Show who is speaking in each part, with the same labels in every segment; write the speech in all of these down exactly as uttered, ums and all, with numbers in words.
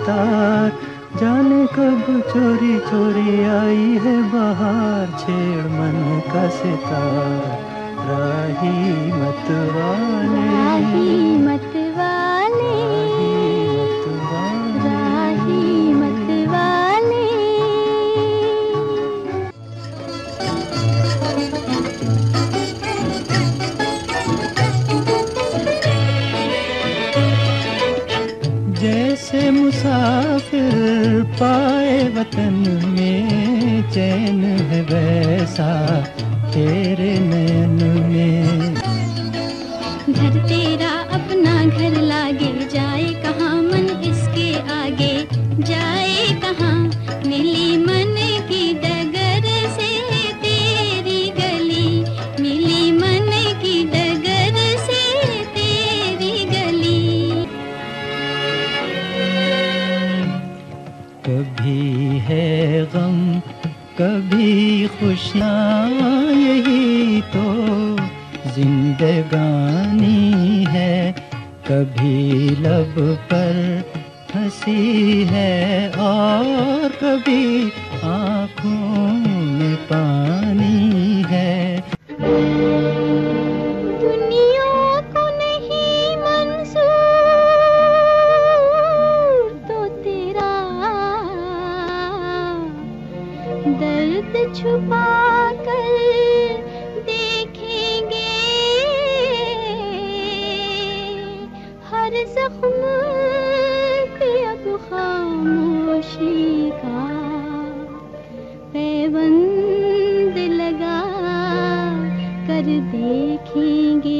Speaker 1: सितार, जाने कब चोरी चोरी आई है बाहर, छेड़ मन का सितार। राही मत वाले,
Speaker 2: राही मत वाले, राही मत वाले।
Speaker 1: जैसे मुसाफिर पाए वतन में चैन है, वैसा तेरे नयन में।
Speaker 2: घर तेरा अपना घर लागे, जाए कहाँ मन इसके आगे, जाए कहाँ। मिली मन की डगर से तेरी गली, मिली मन की डगर से तेरी गली।
Speaker 1: कभी है गम कभी खुशियाँ, यही तो जिंदगानी है। कभी लब पर हंसी है और कभी आँखों में पानी है।
Speaker 2: दुनिया को नहीं मंजूर तो तेरा दर्द छुपा कर देखेंगे, हर जख्म पे अब खामोशी का पैबंद लगा कर देखेंगे।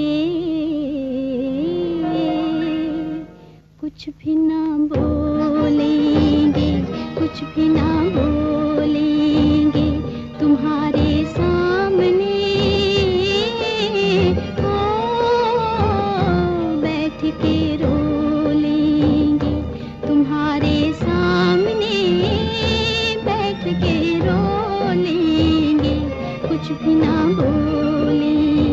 Speaker 2: कुछ भी ना बोलेंगे, कुछ भी ना बोलेंगे तुम्हारे सामने। ओ बैठ के रो लेंगे तुम्हारे सामने, बैठ के रो लेंगे, कुछ भी ना बोलेंगे।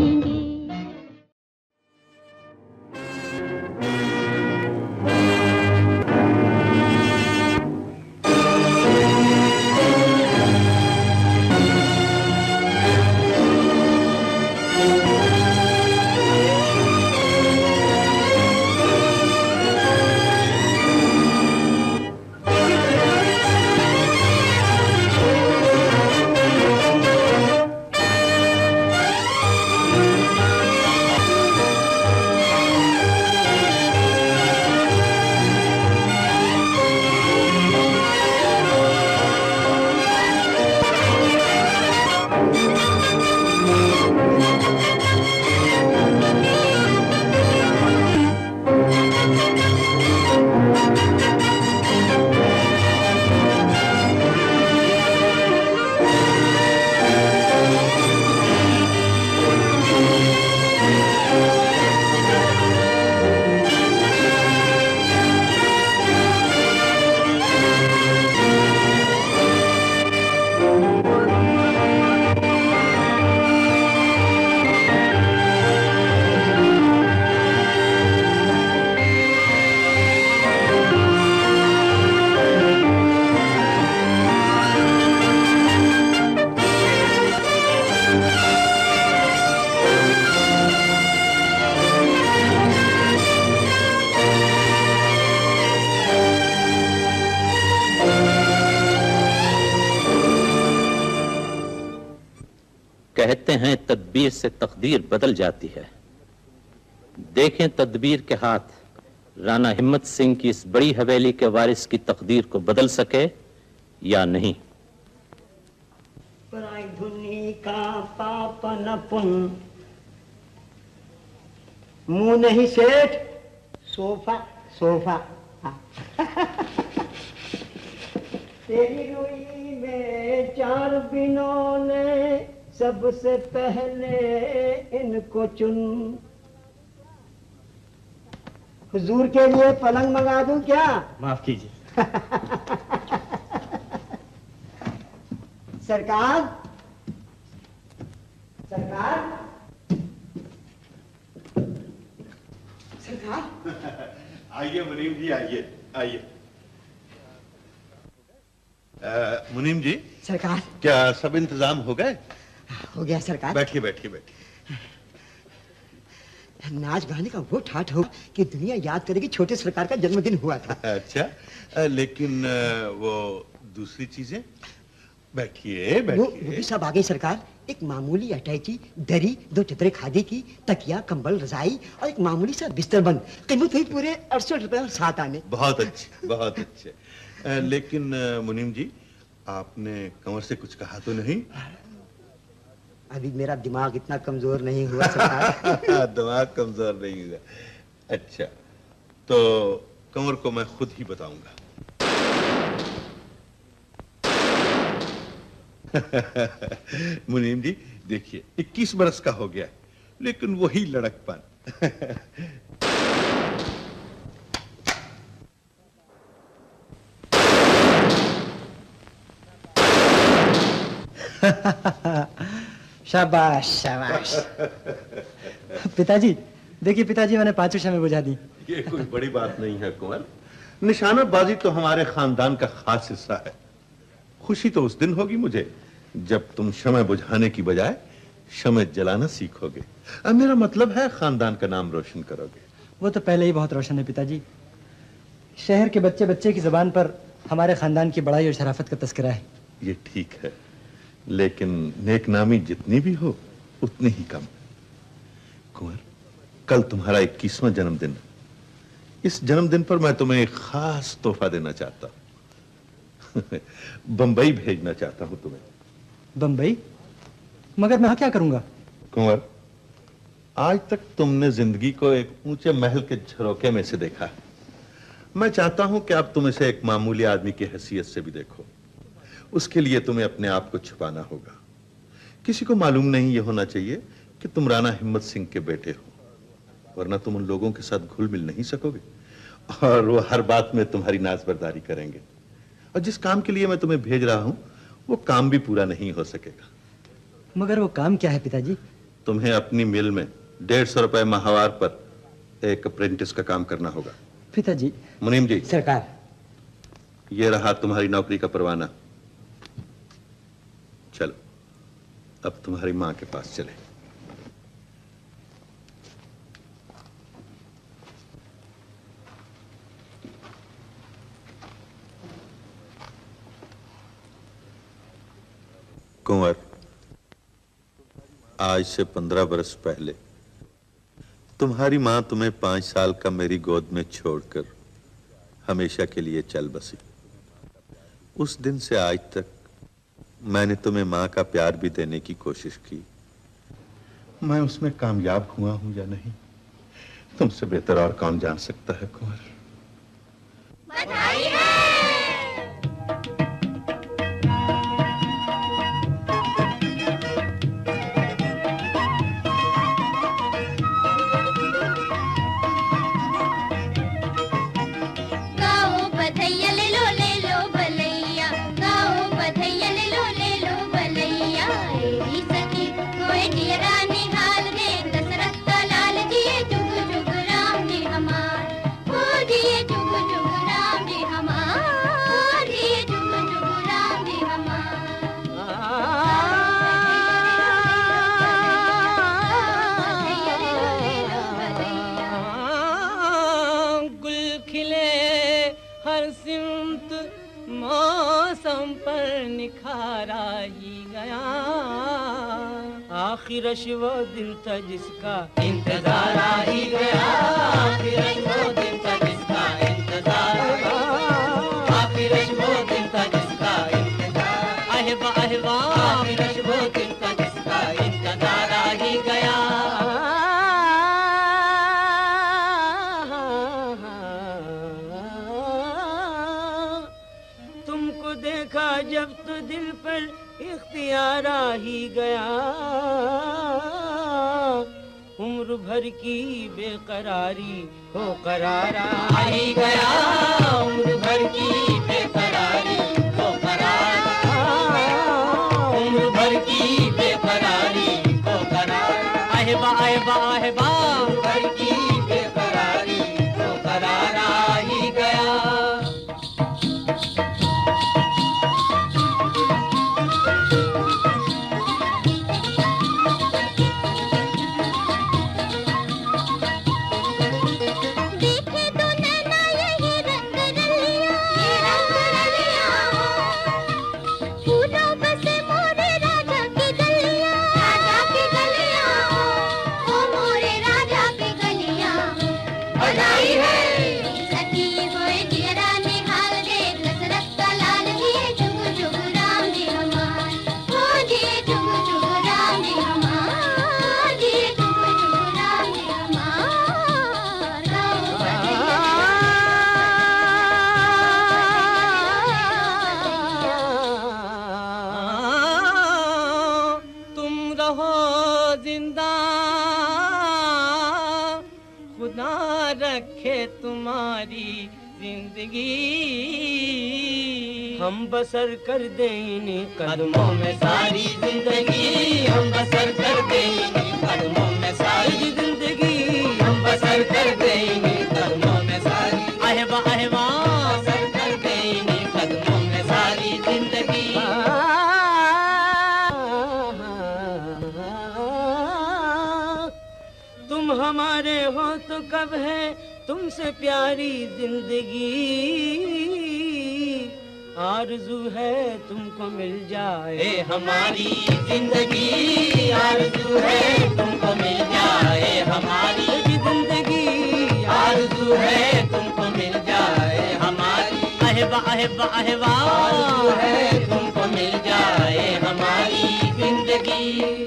Speaker 3: कहते हैं तदबीर से तकदीर बदल जाती है। देखें तदबीर के हाथ राणा हिम्मत सिंह की इस बड़ी हवेली के वारिस की तकदीर को बदल सके या नहीं।
Speaker 4: पराई धुनी का पाप न पुन, मुंह नहीं सेठ, सोफा सोफा। तेरी रुई में चार बिनों ने सबसे पहले इनको चुन। हुजूर के लिए पलंग मंगा दूं क्या?
Speaker 5: माफ कीजिए।
Speaker 4: सरकार सरकार सरकार
Speaker 5: आइए मुनीम जी, आइए आइए। मुनीम जी।
Speaker 4: सरकार।
Speaker 5: क्या सब इंतजाम हो गए?
Speaker 4: हो गया सरकार।
Speaker 5: बैठिए बैठिए बैठिए।
Speaker 4: नाच गाने का वो ठाठ हो कि दुनिया याद करेगी छोटे सरकार का जन्मदिन हुआ था।
Speaker 5: अच्छा, लेकिन वो दूसरी चीजें? बैठिए बैठिए।
Speaker 4: वो, वो भी सब आ गई सरकार। एक मामूली अटैची, दरी, दो चदरे खादी की, तकिया, कंबल, रजाई और एक मामूली सा बिस्तर बंद। कीमत हुई पूरे अड़सठ रुपए और सात आने।
Speaker 5: बहुत अच्छे, बहुत अच्छे। लेकिन मुनीम जी, आपने कंवर से कुछ कहा तो नहीं?
Speaker 4: अभी मेरा दिमाग इतना कमजोर नहीं हुआ सरकार।
Speaker 5: दिमाग कमजोर नहीं हुआ। अच्छा, तो कंवर को मैं खुद ही बताऊंगा। मुनीम जी देखिए, इक्कीस बरस का हो गया, लेकिन वही लड़कपन।
Speaker 1: शाबाश शाबाश। पिताजी देखिए, पिताजी मैंने पांचों शमें बुझा दी।
Speaker 5: ये कोई बड़ी बात नहीं है कुंवर। निशानाबाजी तो हमारे खानदान का खास हिस्सा है। खुशी तो उस दिन होगी मुझे जब तुम शमع बुझाने की बजाय शमع जलाना सीखोगे। अब मेरा मतलब है खानदान का नाम रोशन करोगे।
Speaker 1: वो तो पहले ही बहुत रोशन है पिताजी। शहर के बच्चे बच्चे की जुबान पर हमारे खानदान की बड़ाई और शराफत का तस्करा है।
Speaker 5: ये ठीक है, लेकिन नेकनामी जितनी भी हो उतनी ही कम। कुंवर, कल तुम्हारा इक्कीसवां जन्मदिन है। इस जन्मदिन पर मैं तुम्हें एक खास तोहफा देना चाहता हूं। बंबई भेजना चाहता हूं तुम्हें।
Speaker 1: बंबई? मगर मैं क्या करूंगा?
Speaker 5: कुंवर, आज तक तुमने जिंदगी को एक ऊंचे महल के झरोखे में से देखा है। मैं चाहता हूं कि अब तुम इसे एक मामूली आदमी की हैसियत से भी देखो। उसके लिए तुम्हें अपने आप को छुपाना होगा। किसी को मालूम नहीं ये होना चाहिए कि तुम राणा हिम्मत सिंह के बेटे हो, वरना तुम उन लोगों के साथ घुल मिल नहीं सकोगे और वो हर बात में तुम्हारी नाज़बरदारी करेंगे। और जिस काम के लिए मैं तुम्हें भेज रहा हूं वो काम भी पूरा नहीं हो सकेगा।
Speaker 1: मगर वो काम क्या है पिताजी?
Speaker 5: तुम्हें अपनी मिल में डेढ़ सौ रुपए माहवार पर एक अप्रेंटिस का काम करना होगा।
Speaker 1: पिताजी।
Speaker 5: मुनीम जी।
Speaker 4: सरकार।
Speaker 5: ये रहा तुम्हारी नौकरी का परवाना। चलो अब तुम्हारी मां के पास चले। कुंवर, आज से पंद्रह बरस पहले तुम्हारी मां तुम्हें पांच साल का मेरी गोद में छोड़कर हमेशा के लिए चल बसी। उस दिन से आज तक मैंने तुम्हें मां का प्यार भी देने की कोशिश की। मैं उसमें कामयाब हुआ हूं या नहीं, तुमसे बेहतर और कौन जान सकता है कुंवर।
Speaker 2: बधाई है।
Speaker 6: आखिरश वो दिन था जिसका इंतजार आ ही गया। आखिरश वो दिन था जिसका इंतजार, आखिरश वो दिन था जिसका इंतजार, आहवा आहवा आखिरश वो दिन था जिसका इंतजार आ ही गया। तुमको देखा जब तो दिल पर इख्तियार आ ही गया। उम्र भर की बेकरारी हो करार आ ही गया। उम्र भर की बेकरारी हो करार, उम्र भर की बेकरारी हो करार, आहवा आहवा आहवा उम्र भर की बेकरारी हो करार आ ही गया। रहो जिंदा, खुदा रखे तुम्हारी जिंदगी। हम बसर कर दें इन्हीं कदमों में सारी जिंदगी, हम बसर कर दें इन्हीं कदमों में सारी जिंदगी, हम बसर कर दें इन्हीं कदमों में सारी, आहवा आहवा बसर कर दें इन्हीं कदमों में सारी जिंदगी। तुम हमारे हो तो कब है तुमसे प्यारी जिंदगी, आरज़ू है तुमको मिल जाए हमारी जिंदगी, आरज़ू है तुमको मिल जाए हमारी जिंदगी, आरज़ू है तुमको मिल जाए हमारी, आहवा आहवा आहवा आरज़ू है तुमको मिल जाए हमारी जिंदगी।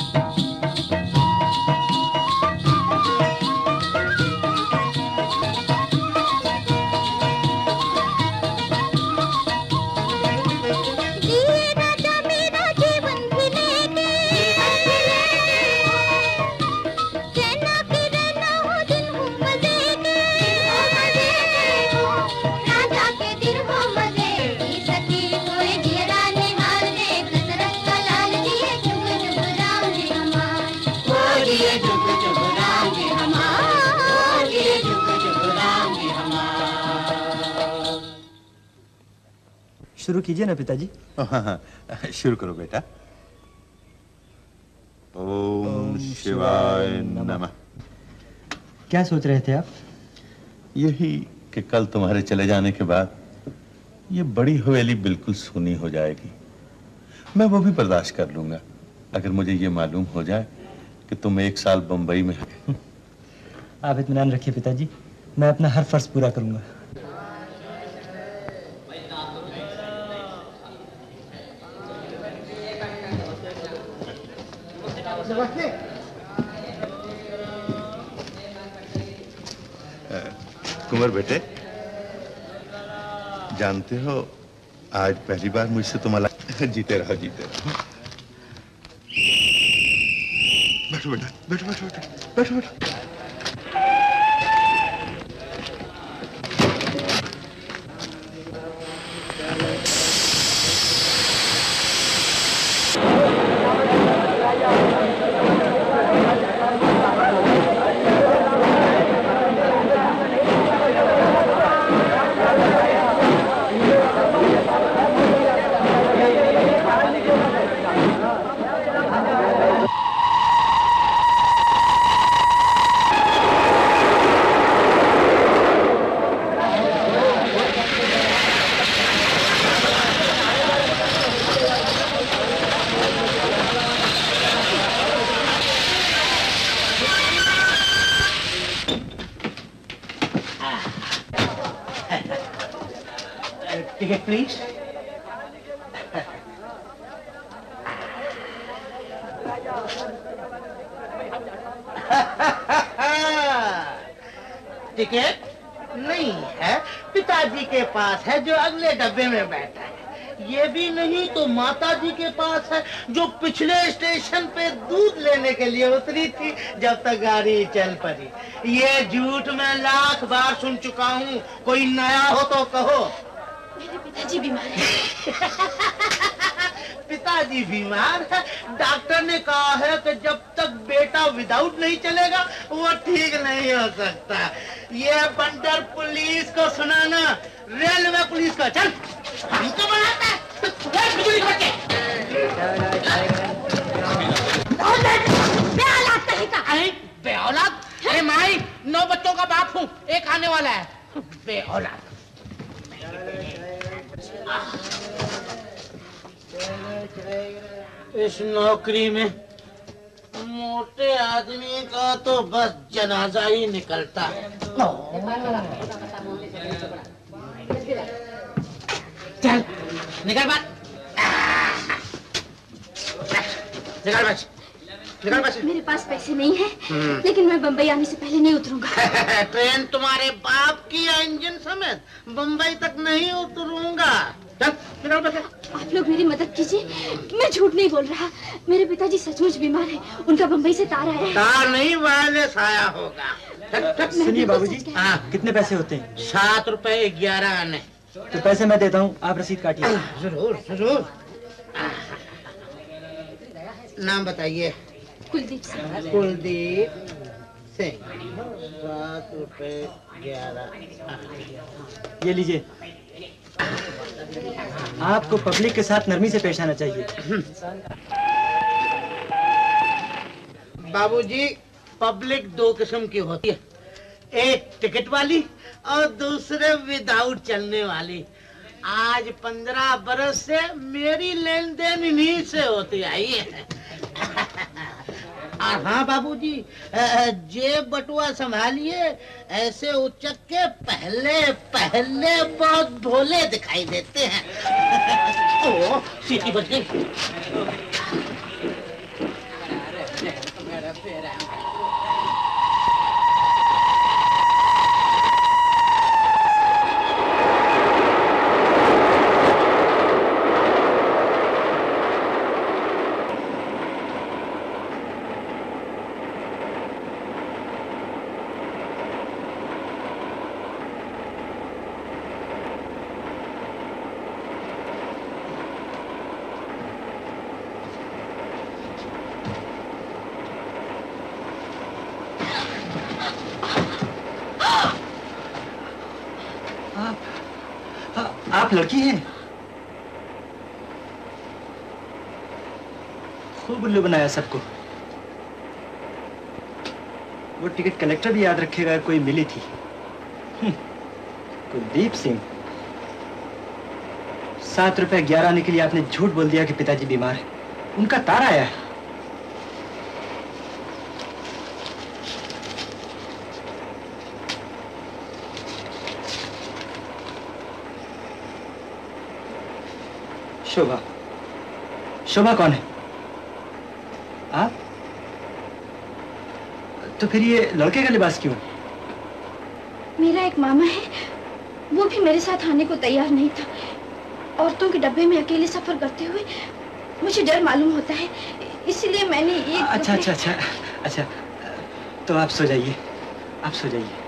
Speaker 1: शुरू कीजिए ना पिताजी।
Speaker 5: हाँ हाँ शुरू करो बेटा। ओम शिवाय नमः।
Speaker 1: क्या सोच रहे थे आप?
Speaker 5: यही कि कल तुम्हारे चले जाने के बाद ये बड़ी हवेली बिल्कुल सूनी हो जाएगी। मैं वो भी बर्दाश्त कर लूंगा अगर मुझे ये मालूम हो जाए कि तुम एक साल बंबई में हो।
Speaker 1: आप इत्मीनान रखिए पिताजी, मैं अपना हर फर्ज पूरा करूंगा।
Speaker 5: कुंवर बेटे, जानते हो आज पहली बार मुझसे तुम अलग। जीते रहो जीते रहो। बैठो बेटा बैठो बैठो बैठो बैठो बैठो।
Speaker 7: Ticket, please. टिकट नहीं है, पिताजी के पास है जो अगले डब्बे में बैठा है। ये भी नहीं तो माताजी के पास है जो पिछले स्टेशन पे दूध लेने के लिए उतरी थी जब तक गाड़ी चल पड़ी। ये झूठ मैं लाख बार सुन चुका हूँ, कोई नया हो तो कहो।
Speaker 2: मेरे पिताजी बीमार हैं।
Speaker 7: पिताजी बीमार है? डॉक्टर ने कहा है कि जब तक बेटा विदाउट नहीं चलेगा वो ठीक नहीं हो सकता। ये बंदर पुलिस को सुनाना, रेलवे पुलिस को। चल हमको बनाता है बेऔलाद। अरे माई, नौ बच्चों का बाप हूँ, एक आने वाला है। बेऔलाद। इस नौकरी में मोटे आदमी का तो बस जनाजा ही निकलता है। चल निकल बात, निकल बस, निकल बस।
Speaker 2: मेरे पास पैसे नहीं है, लेकिन मैं बम्बई आने से पहले नहीं उतरूंगा।
Speaker 7: ट्रेन तुम्हारे बाप की इंजन समेत बम्बई तक नहीं उतरूंगा। चल निकल बस।
Speaker 2: आप लोग मेरी मदद कीजिए, मैं झूठ नहीं बोल रहा। मेरे पिताजी सचमुच बीमार हैं। उनका बम्बई से तार आया है।
Speaker 7: तार नहीं, वायरलेस आया होगा।
Speaker 1: सुनिए बाबूजी, हाँ कितने पैसे होते हैं?
Speaker 7: सात रुपए ग्यारह आने।
Speaker 1: तो पैसे मैं देता हूँ, आप रसीद काटिए।
Speaker 7: जरूर जरूर। नाम बताइए।
Speaker 2: कुलदीप सिंह।
Speaker 7: कुलदीप सिंह। सात रुपए ग्यारह।
Speaker 1: ये लीजिए। आपको पब्लिक के साथ नरमी से पेश आना चाहिए।
Speaker 7: बाबूजी, पब्लिक दो किस्म की होती है, एक टिकट वाली और दूसरे विदाउट चलने वाली। आज पंद्रह बरस से मेरी लेन देन इन्हीं से होती आई है। हाँ बाबूजी, जेब बटुआ संभालिए, ऐसे उचक के पहले पहले बहुत भोले दिखाई देते हैं। ओ, सीटी बज गई।
Speaker 1: आप लड़की हैं? खूब उल्लू बनाया सबको। वो टिकट कलेक्टर भी याद रखेगा, कोई मिली थी। कुलदीप सिंह। सात रुपए ग्यारह आने के लिए आपने झूठ बोल दिया कि पिताजी बीमार है। उनका तार आया है। शोभा। शोभा कौन है? आप? तो फिर ये लड़के का लिबास क्यों?
Speaker 2: मेरा एक मामा है, वो भी मेरे साथ आने को तैयार नहीं था। औरतों के डब्बे में अकेले सफर करते हुए मुझे डर मालूम होता है, इसलिए मैंने ये।
Speaker 1: अच्छा अच्छा अच्छा अच्छा, तो आप सो जाइए, आप सो जाइए।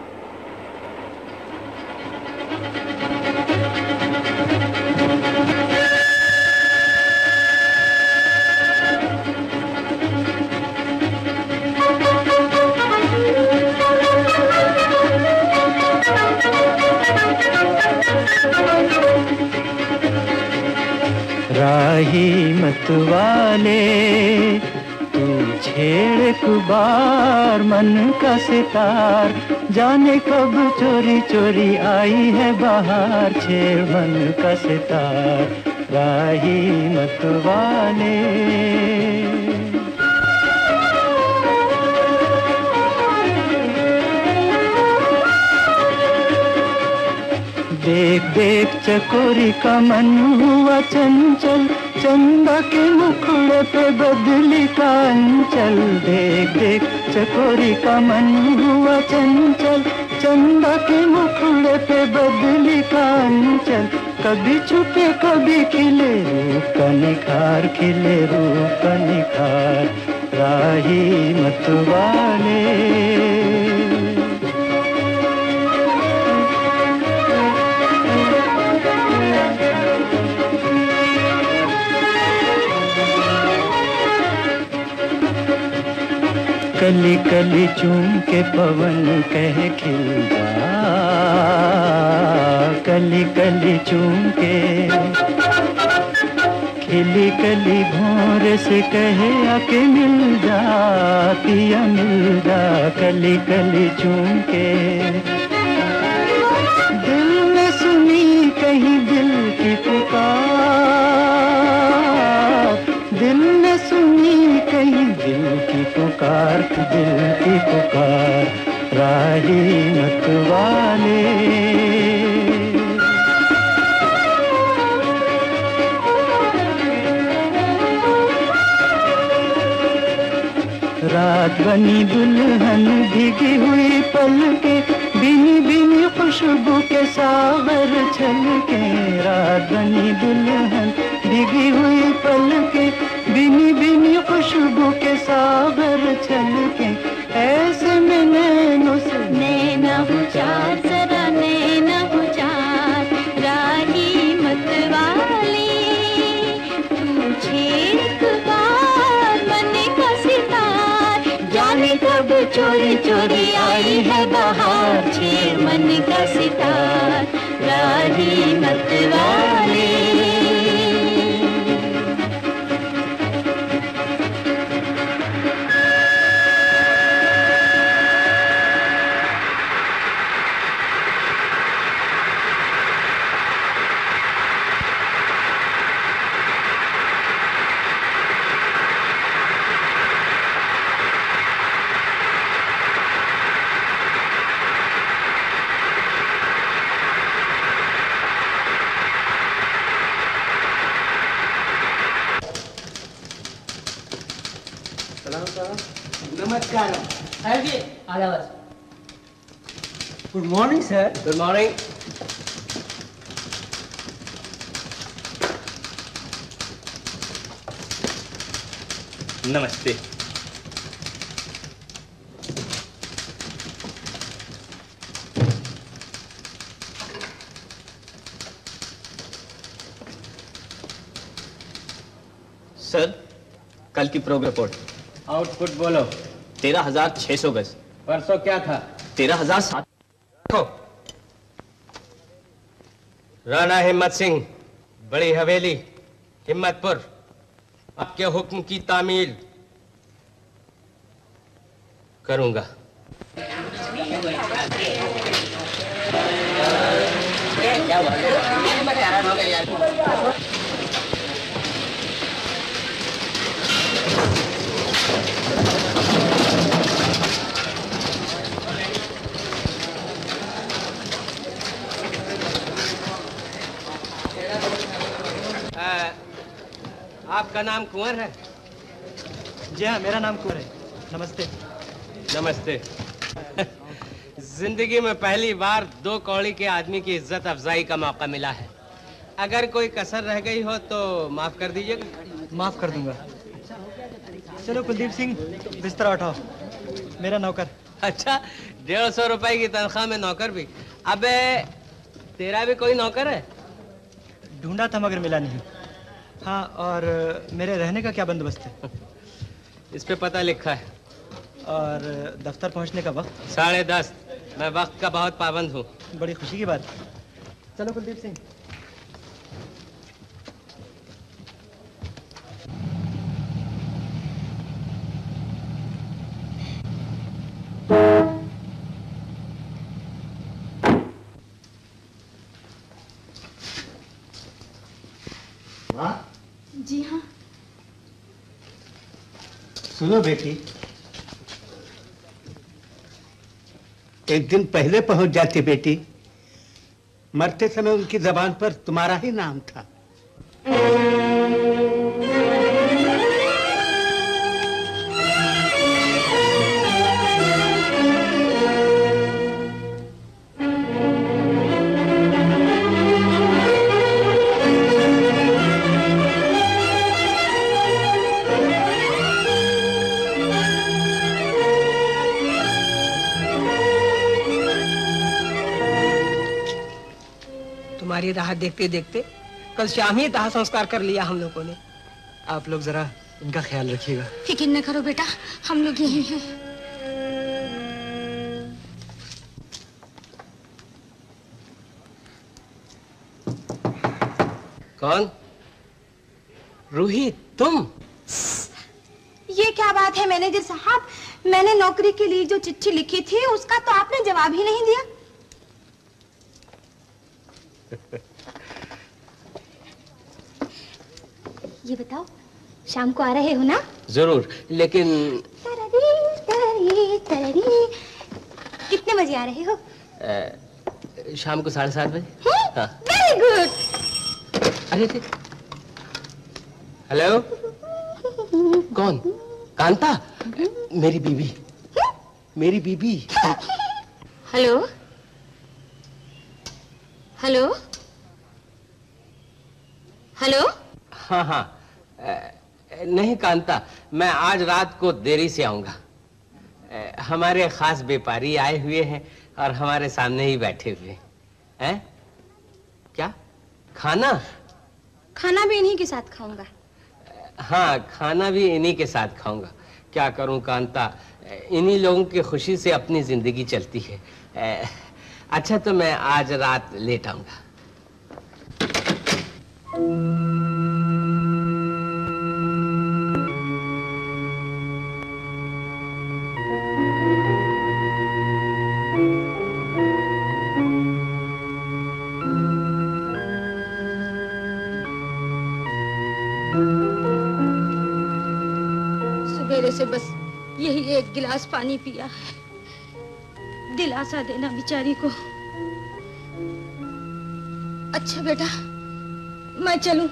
Speaker 1: राही मत वाले तू छेड़ कुबार मन का सितार, जाने कब चोरी चोरी आई है बाहर, छेड़ मन का सितार राही मत वाले। देख देख चकोरी का मन हुआ चंचल, चंदा के मुखड़े पे बदली का अंचल। देख देख चकोरी का मन हुआ चंचल, चंदा के मुखड़े पे बदली का अंचल। कभी छुपे कभी खिले रूप का निखार, खिले रूप का निखार राही मत वाले। कली कली चूम के पवन कहे खिल जा, कली कली चूम के खिली कली भोर से कहे आके मिल जा, पिया मिल जा। कली कली चूम के दिल में सुनी कहीं दिल की पुकार, दिल में सुनी कहीं दिल की पुकार, दिल की पुकार राही मत वाले। रात बनी दुल्हन भीगी हुई पलके, भीनी भीनी खुशबू के सागर छलके, रात बनी दुल्हन भीगी हुई पलके, भीनी भीनी खुशबू के सागर छलके, ऐसे में नैनों से
Speaker 8: नैना हो चार, जरा नैना हो चार, राही मत वाली तुझे एक बार मन का सितार, जाने कब चोरी चोरी आई है बहार, छेड़ मन का सितार, राही मत वाली।
Speaker 7: नमस्कार
Speaker 6: सर जी आदाब।
Speaker 7: Good morning sir.
Speaker 6: Good morning. नमस्ते।
Speaker 9: सर, कल की प्रोग्राम रिपोर्ट।
Speaker 6: आउटपुट बोलो।
Speaker 9: तेरह हजार छह सौ गज।
Speaker 6: परसों क्या था?
Speaker 9: तेरह हजार सात।
Speaker 6: राणा हिम्मत सिंह, बड़ी हवेली, हिम्मतपुर, आपके हुक्म की तामील करूंगा। आपका नाम कुंवर है?
Speaker 1: जी हाँ, मेरा नाम कुंवर है। नमस्ते।
Speaker 6: नमस्ते। जिंदगी में पहली बार दो कौड़ी के आदमी की इज्जत अफजाई का मौका मिला है। अगर कोई कसर रह गई हो तो माफ कर दीजिएगा।
Speaker 1: माफ कर दूंगा। चलो कुलदीप सिंह, बिस्तर उठाओ। मेरा नौकर।
Speaker 6: अच्छा, डेढ़ सौ रुपए की तनख्वाह में नौकर भी? अबे तेरा भी कोई नौकर है?
Speaker 1: ढूंढा था मगर मिला नहीं। हाँ, और मेरे रहने का क्या बंदोबस्त है?
Speaker 6: इस पे पता लिखा है।
Speaker 1: और दफ्तर पहुंचने का वक्त?
Speaker 6: साढ़े दस। मैं वक्त का बहुत पाबंद हूँ।
Speaker 1: बड़ी खुशी की बात। चलो कुलदीप सिंह।
Speaker 2: जी हाँ।
Speaker 7: सुनो बेटी, एक दिन पहले पहुंच जाती बेटी, मरते समय उनकी जबान पर तुम्हारा ही नाम था।
Speaker 10: तुम्हारी राह देखते देखते कल शाम ही दाह संस्कार कर लिया हम लोगों ने।
Speaker 1: आप लोग जरा इनका ख्याल रखिएगा।
Speaker 8: फिक्र न करो बेटा, हम लोग यहीं हैं।
Speaker 6: कौन? रूही, तुम?
Speaker 2: ये क्या बात है मैनेजर साहब? मैंने नौकरी के लिए जो चिट्ठी लिखी थी उसका तो आपने जवाब ही नहीं दिया।
Speaker 8: ये बताओ, शाम को आ रहे हो ना?
Speaker 6: जरूर, लेकिन
Speaker 8: तररी, तररी, तररी। कितने बजे आ रहे हो?
Speaker 6: आ, शाम को साढ़े सात बजे। हाँ।
Speaker 8: Very good.
Speaker 6: अरे थे। हेलो, कौन? कांता? मेरी बीवी। मेरी बीवी।
Speaker 8: Hello, hello hello.
Speaker 6: हाँ हाँ, नहीं कांता, मैं आज रात को देरी से आऊंगा। हमारे खास व्यापारी आए हुए हैं और हमारे सामने ही बैठे हुए हैं। क्या खाना?
Speaker 8: खाना भी इन्हीं के साथ खाऊंगा।
Speaker 6: हाँ, खाना भी इन्हीं के साथ खाऊंगा। क्या करूं कांता, इन्हीं लोगों की खुशी से अपनी जिंदगी चलती है। अच्छा, तो मैं आज रात लेट आऊंगा।
Speaker 2: सवेरे से बस यही एक गिलास पानी पिया है। दिलासा देना बेचारी को। अच्छा बेटा, मैं चलूं?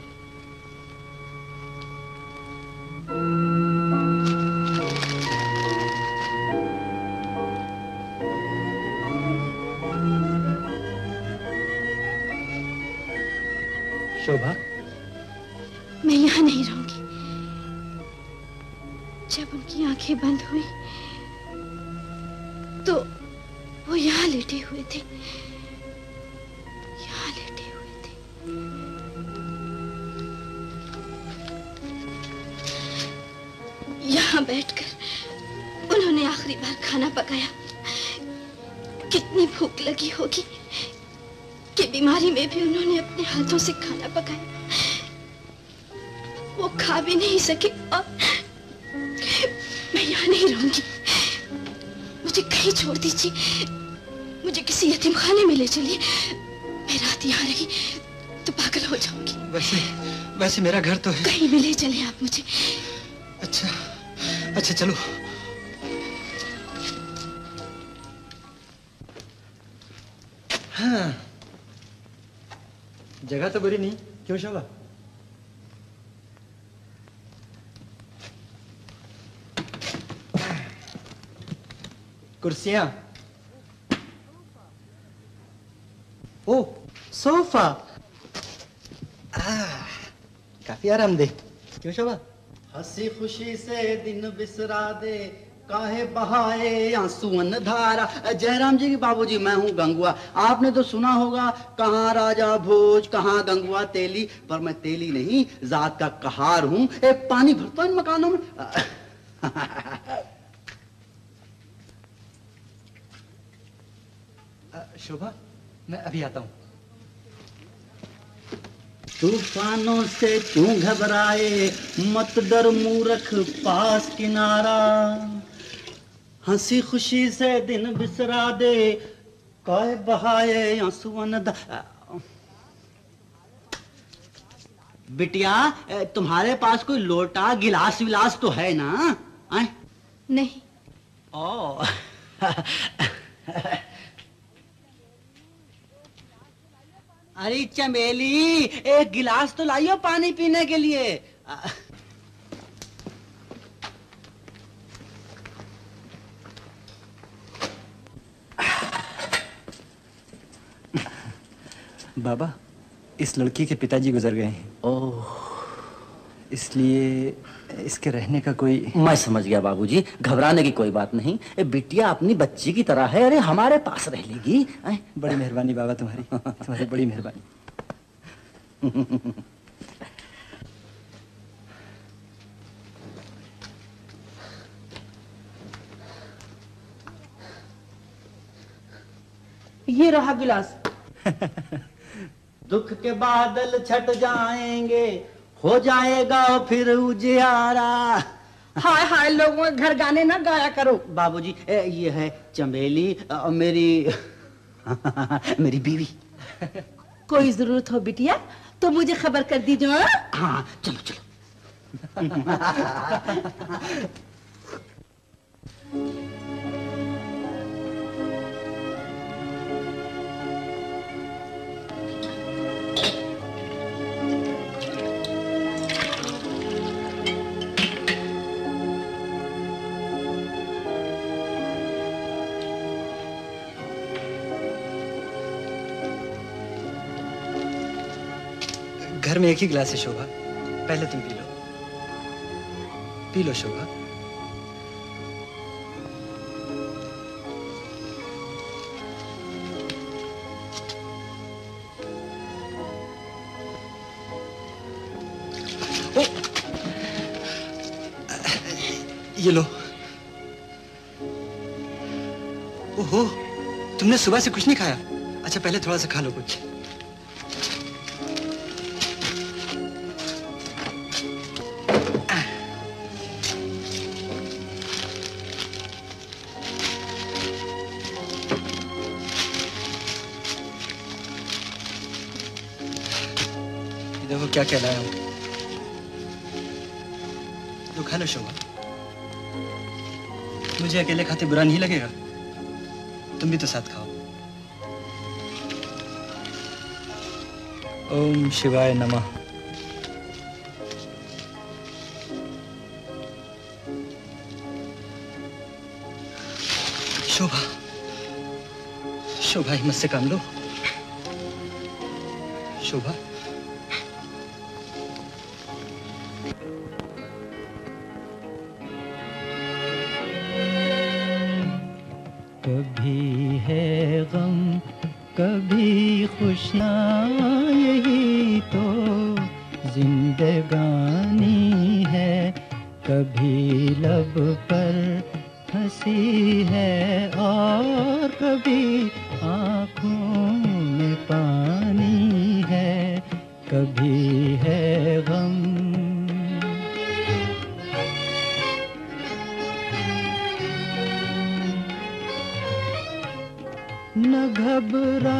Speaker 1: शोभा,
Speaker 2: मैं यहाँ नहीं रहूंगी। जब उनकी आंखें बंद हुई तो वो यहाँ लेटे हुए थे, यहाँ लेटे हुए थे। यहाँ बैठकर उन्होंने आखिरी बार खाना पकाया। कितनी भूख लगी होगी कि बीमारी में भी उन्होंने अपने हाथों से खाना पकाया। वो खा भी नहीं सके और मैं यहाँ नहीं रहूंगी। मुझे कहीं छोड़ दीजिए, मुझे किसी यतीम खाने में ले चलिए। मैं रात यहाँ रही तो पागल हो जाऊंगी।
Speaker 1: वैसे वैसे मेरा घर तो है।
Speaker 2: कहीं भी ले चले आप मुझे।
Speaker 1: अच्छा अच्छा चलो। हाँ, जगह तो बुरी नहीं, क्यों शोभा? कुर्सियां। ओ, सोफा। काफी आरामदेह, क्यों शोभा?
Speaker 11: हंसी खुशी से दिन बिसरा दे, काहे बहाए आंसुअन धारा। जयराम जी की बाबूजी, मैं हूँ गंगुआ। आपने तो सुना होगा, कहाँ राजा भोज कहाँ गंगुआ तेली। पर मैं तेली नहीं, जात का कहार हूँ। एक पानी भरता इन मकानों में।
Speaker 1: शोभा, मैं अभी आता हूँ।
Speaker 11: तूफानों से क्यों घबराए, मत डर मूर्ख पास किनारा। हंसी खुशी से दिन बिसरा दे, काहे बहाए आंसुअन द। बिटिया, तुम्हारे पास कोई लोटा गिलास विलास तो है ना? आए?
Speaker 2: नहीं।
Speaker 11: ओ अरे चमेली, एक गिलास तो लाइयो पानी पीने के लिए।
Speaker 1: बाबा, इस लड़की के पिताजी गुजर गए हैं।
Speaker 11: ओह,
Speaker 1: इसलिए इसके रहने का कोई।
Speaker 11: मैं समझ गया बाबूजी, घबराने की कोई बात नहीं। ए, बिटिया अपनी बच्ची की तरह है। अरे हमारे पास रह लेगी।
Speaker 1: बड़ी मेहरबानी बाबा, तुम्हारी तुम्हारी बड़ी मेहरबानी।
Speaker 11: ये रहा गिलास। दुख के बादल छट जाएंगे, हो जाएगा फिर उजियारा।
Speaker 10: हाय हाय, लोगों के घर गाने ना गाया करो।
Speaker 11: बाबूजी, ये है चमेली, मेरी मेरी बीवी।
Speaker 10: कोई जरूरत हो बिटिया तो मुझे खबर कर दीजिए।
Speaker 11: हाँ, चलो चलो।
Speaker 12: घर में एक ही गिलास है शोभा, पहले तुम पी लो, पी लो शोभा। ये लो। ओहो, तुमने सुबह से कुछ नहीं खाया? अच्छा पहले थोड़ा सा खा लो कुछ। देखो क्या क्या लाया हूं, तो खा लो शोभा। मुझे अकेले खाते बुरा नहीं लगेगा, तुम भी तो साथ खाओ। ओम शिवाय नमः। शोभा, शोभा हिम्मत से काम लो। शोभा,
Speaker 1: कभी है गम कभी खुशियाँ, यही तो जिंदगानी है। कभी लब पर हंसी है और कभी आँखों में पानी है। कभी है गम न घबरा,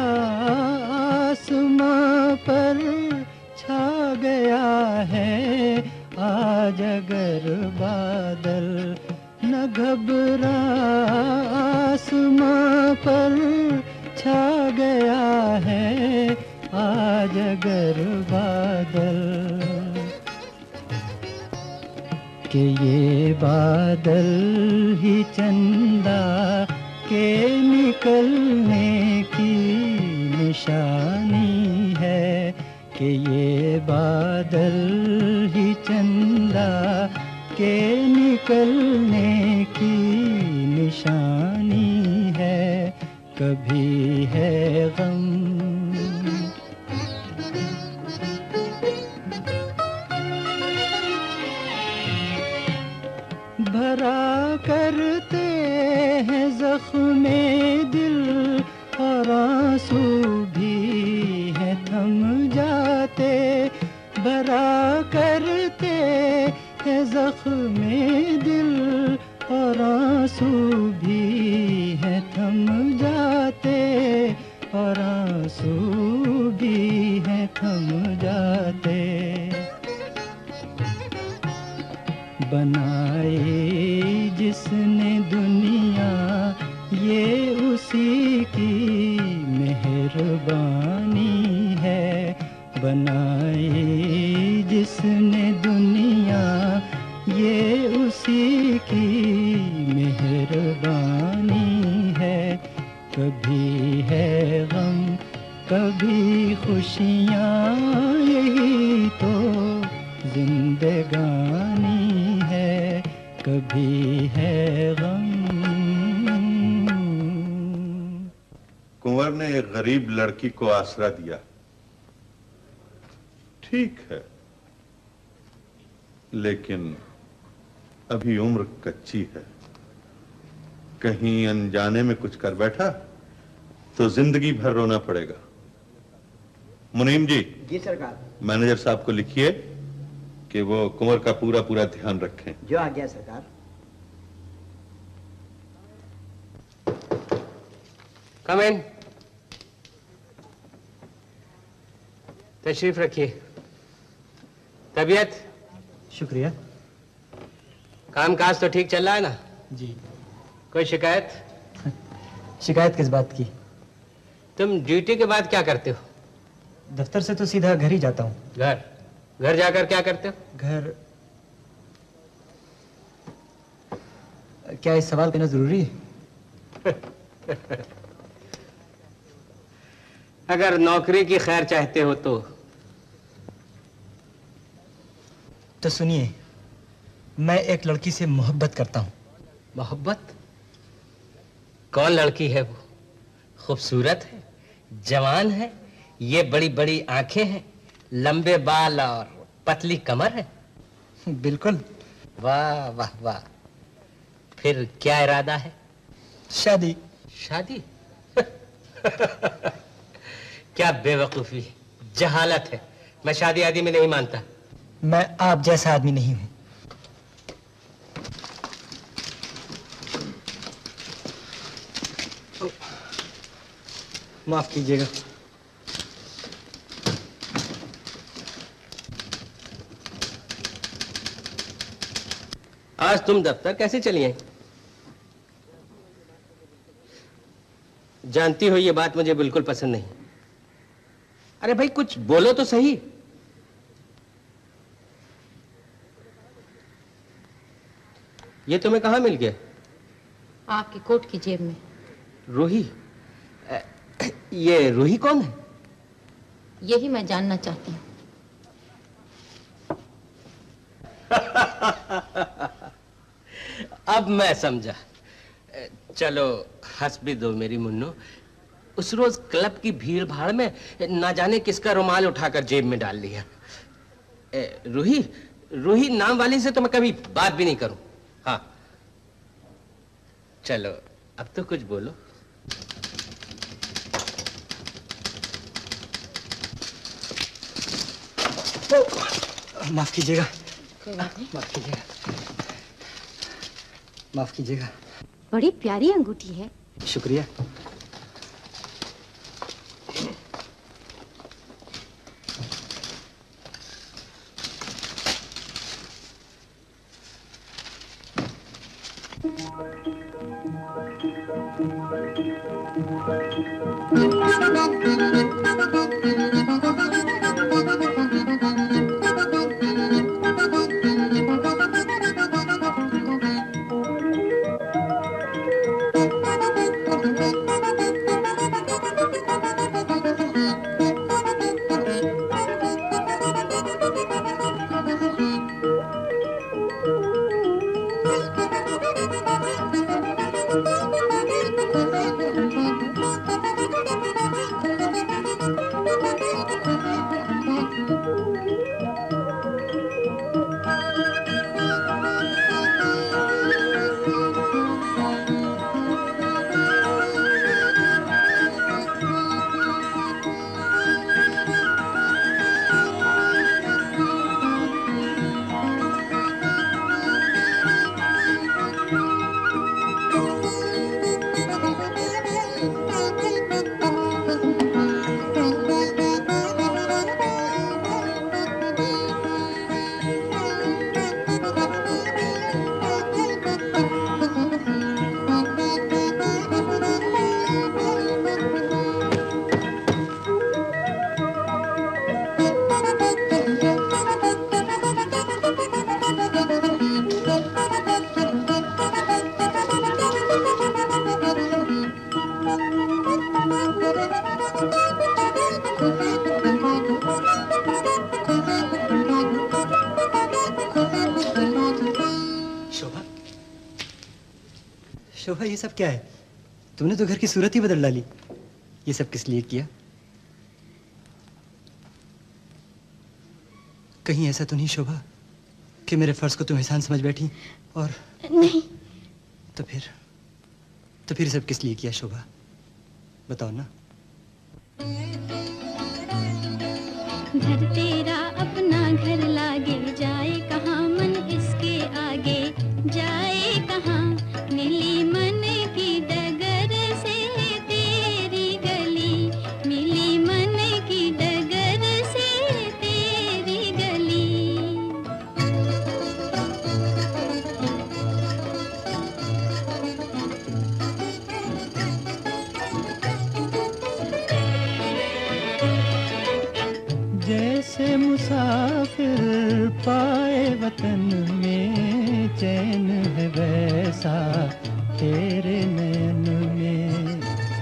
Speaker 1: आसमां पर छा गया है आज अगर बादल। न घबरा, आसमां पर छा गया है आज अगर बादल। कि ये बादल ही चंदा के निकलने की निशानी है। कि ये बादल ही चंदा के निकलने की निशानी है। कभी है गम भरा करते हैं ज़ख्मे दिल और आंसू भी हैं थम जाते। भरा करते हैं ज़ख्मे दिल और आंसू भी हैं थम जाते। और आंसू भी हैं थम जाते। बनाई जिसने दुनिया ये उसी की मेहरबानी है। बनाई जिसने दुनिया ये उसी की मेहरबानी है। कभी है गम कभी खुशियाँ, यही तो जिंदगानी है। कभी है गम।
Speaker 5: कुंवर ने एक गरीब लड़की को आसरा दिया, ठीक है, लेकिन अभी उम्र कच्ची है। कहीं अनजाने में कुछ कर बैठा तो जिंदगी भर रोना पड़ेगा। मुनीम जी।
Speaker 4: जी सरकार। मैनेजर
Speaker 5: साहब को लिखिए कि वो कुंवर का पूरा पूरा ध्यान रखें।
Speaker 4: जो आ गया सरकार।
Speaker 10: कम इन। तशरीफ रखिए। तबीयत?
Speaker 12: शुक्रिया।
Speaker 10: काम काज तो ठीक चल रहा है ना?
Speaker 12: जी।
Speaker 10: कोई शिकायत?
Speaker 12: शिकायत किस बात की?
Speaker 10: तुम ड्यूटी के बाद क्या करते हो?
Speaker 12: दफ्तर से तो सीधा घर ही जाता हूँ।
Speaker 10: घर? घर जाकर क्या करते हो?
Speaker 12: घर क्या इस सवाल करना जरूरी है?
Speaker 10: अगर नौकरी की खैर चाहते हो तो
Speaker 12: तो सुनिए, मैं एक लड़की से मोहब्बत करता हूँ।
Speaker 13: मोहब्बत? कौन लड़की है वो? खूबसूरत है, जवान है, ये बड़ी बड़ी आंखें हैं, लंबे बाल और पतली कमर है?
Speaker 12: बिल्कुल।
Speaker 13: वाह वाह वाह। फिर क्या इरादा है?
Speaker 12: शादी।
Speaker 13: शादी? क्या बेवकूफी, जहालत है। मैं शादी आदि में नहीं मानता।
Speaker 12: मैं आप जैसा आदमी नहीं हूं। माफ कीजिएगा।
Speaker 13: आज तुम दफ्तर कैसे चली आई? जानती हो ये बात मुझे बिल्कुल पसंद नहीं। अरे भाई कुछ बोलो तो सही। ये तुम्हें कहाँ मिल गया?
Speaker 14: आपके कोट की जेब में।
Speaker 13: रूही? ये रूही कौन है?
Speaker 14: यही मैं जानना चाहती हूँ।
Speaker 13: अब मैं समझा। चलो हंस भी दो मेरी मुन्नो। उस रोज क्लब की भीड़ भाड़ में ना जाने किसका रुमाल उठाकर जेब में डाल लिया। रूही, रूही नाम वाली से तो मैं कभी बात भी नहीं करूं। हाँ चलो अब तो कुछ बोलो।
Speaker 12: माफ कीजिएगा। माफ कीजिएगा। माफ कीजिएगा।
Speaker 8: बड़ी प्यारी अंगूठी है।
Speaker 12: शुक्रिया। शोभा, ये सब क्या है? तूने तो घर की सूरत ही बदल डाली। ये सब किस लिए किया? कहीं ऐसा तो नहीं शोभा कि मेरे फर्ज को तुम एहसान समझ बैठी? और
Speaker 2: नहीं।
Speaker 12: तो फिर तो फिर सब किस लिए किया शोभा? बताओ ना।
Speaker 15: घर तेरा अपना घर लागे, जाए कहाँ मन इसके आगे, जाए कहाँ मिली मन की डगर से तेरी गली, मिली मन की डगर से तेरी गली।
Speaker 1: जैसे मुसाफिर पाए वतन में चैन है, वैसा तेरे नयन में।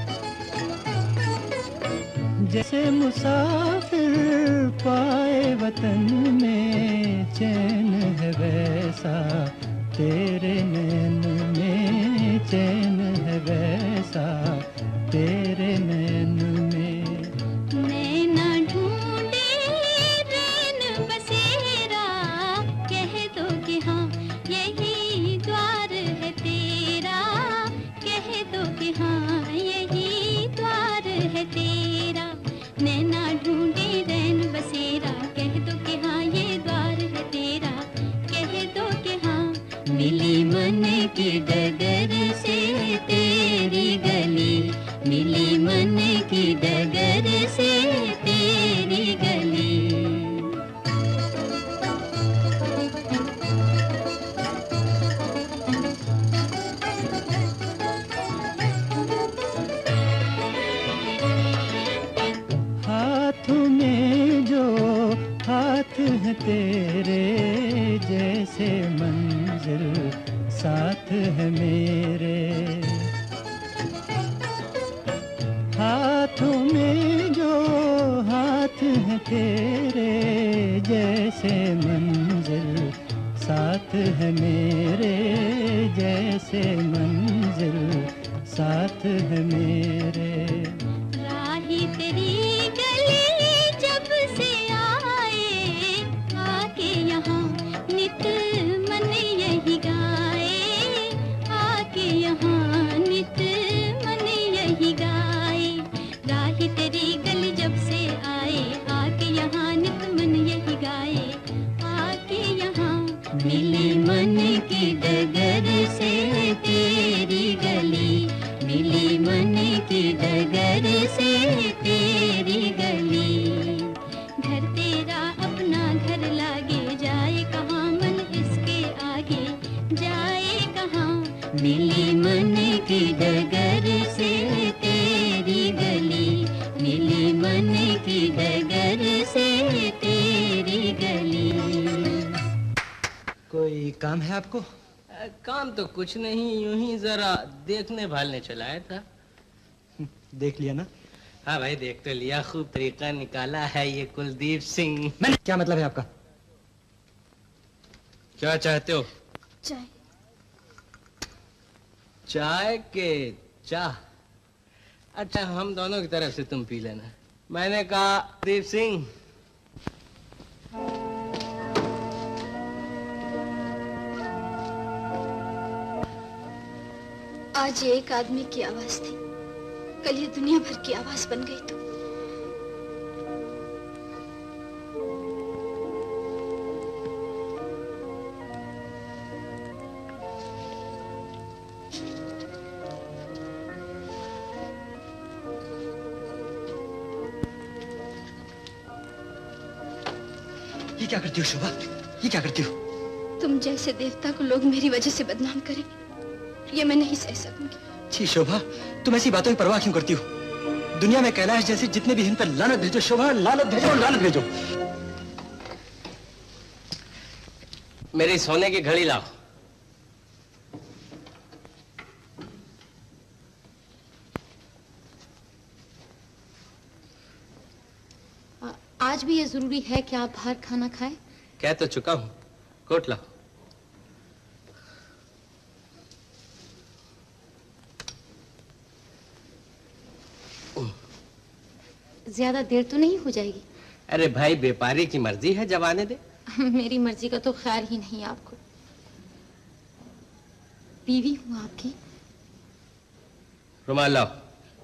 Speaker 1: जैसे मुसाफिर पाए वतन में चैन है वैसा, तेरे नैन में चैन है वैसा, तेरे नैन में।
Speaker 15: नैना ढूंढे रैन बसेरा, कह दो कि हाँ यही द्वार है तेरा, कह दो कि हाँ यही द्वार है तेरा। नैना ढूंढे रैन बसेरा, कह दो कि हाँ ये द्वार है तेरा, कह दो कि हाँ। मिली मन की डगर से तेरी गली, मिली मन की डगर से तेरी गली।
Speaker 1: हाथों में जो हाथ है तेरे, जैसे मंजिल साथ है मेरे। हाथों में जो हाथ है तेरे, जैसे मंजिल साथ है मेरे, जैसे मंजिल साथ है मेरे।
Speaker 15: राही तेरी गली जब से आए, आके यहाँ नित मन यही गाए, आके यहाँ नित मन यही गाए। राही तेरी गली जब से आए, आके यहाँ नित मन यही गाए, आके यहाँ। मिली मन की डगर से तेरी गली, मिली मन की डगर से तेरी गली। घर तेरा अपना घर लागे, जाए कहाँ मन इसके आगे, जाए कहाँ। मिली मन की डगर से तेरी गली, मिली मन की डगर से तेरी गली।
Speaker 12: कोई काम है आपको?
Speaker 13: आ, काम तो कुछ नहीं, यूं ही जरा देखने भालने चलाया था।
Speaker 12: देख लिया ना?
Speaker 13: हाँ भाई देख तो लिया, खूब तरीका निकाला है ये कुलदीप सिंह।
Speaker 12: मैंने क्या मतलब है आपका?
Speaker 13: क्या चाहते हो?
Speaker 2: चाय।
Speaker 13: चाय के चाह? अच्छा हम दोनों की तरफ से तुम पी लेना। मैंने कहा दीप सिंह।
Speaker 2: आज ये एक आदमी की आवाज थी, कल ये दुनिया भर की आवाज बन गई तो।
Speaker 12: ये क्या करती हो शोभा? ये क्या करती हो?
Speaker 2: तुम जैसे देवता को लोग मेरी वजह से बदनाम करें, ये मैं नहीं सह सकूंगी।
Speaker 12: छी शोभा, तुम ऐसी बातों की परवाह क्यों करती हो? दुनिया में कैलाश जैसे जितने भी हैं पर लानत भेजो शोभा, लानत भेजो, लानत भेजो।
Speaker 13: मेरी सोने की घड़ी लाओ।
Speaker 14: आज भी ये जरूरी है कि आप बाहर खाना खाएं?
Speaker 13: कह तो चुका हूं, कोट लाओ।
Speaker 14: ज्यादा देर तो नहीं हो जाएगी?
Speaker 13: अरे भाई व्यापारी की मर्जी है, जब आने दे।
Speaker 14: मेरी मर्जी का तो ख्याल ही नहीं आपको। बीवी हूँ आपकी।
Speaker 13: रुमाल लाओ।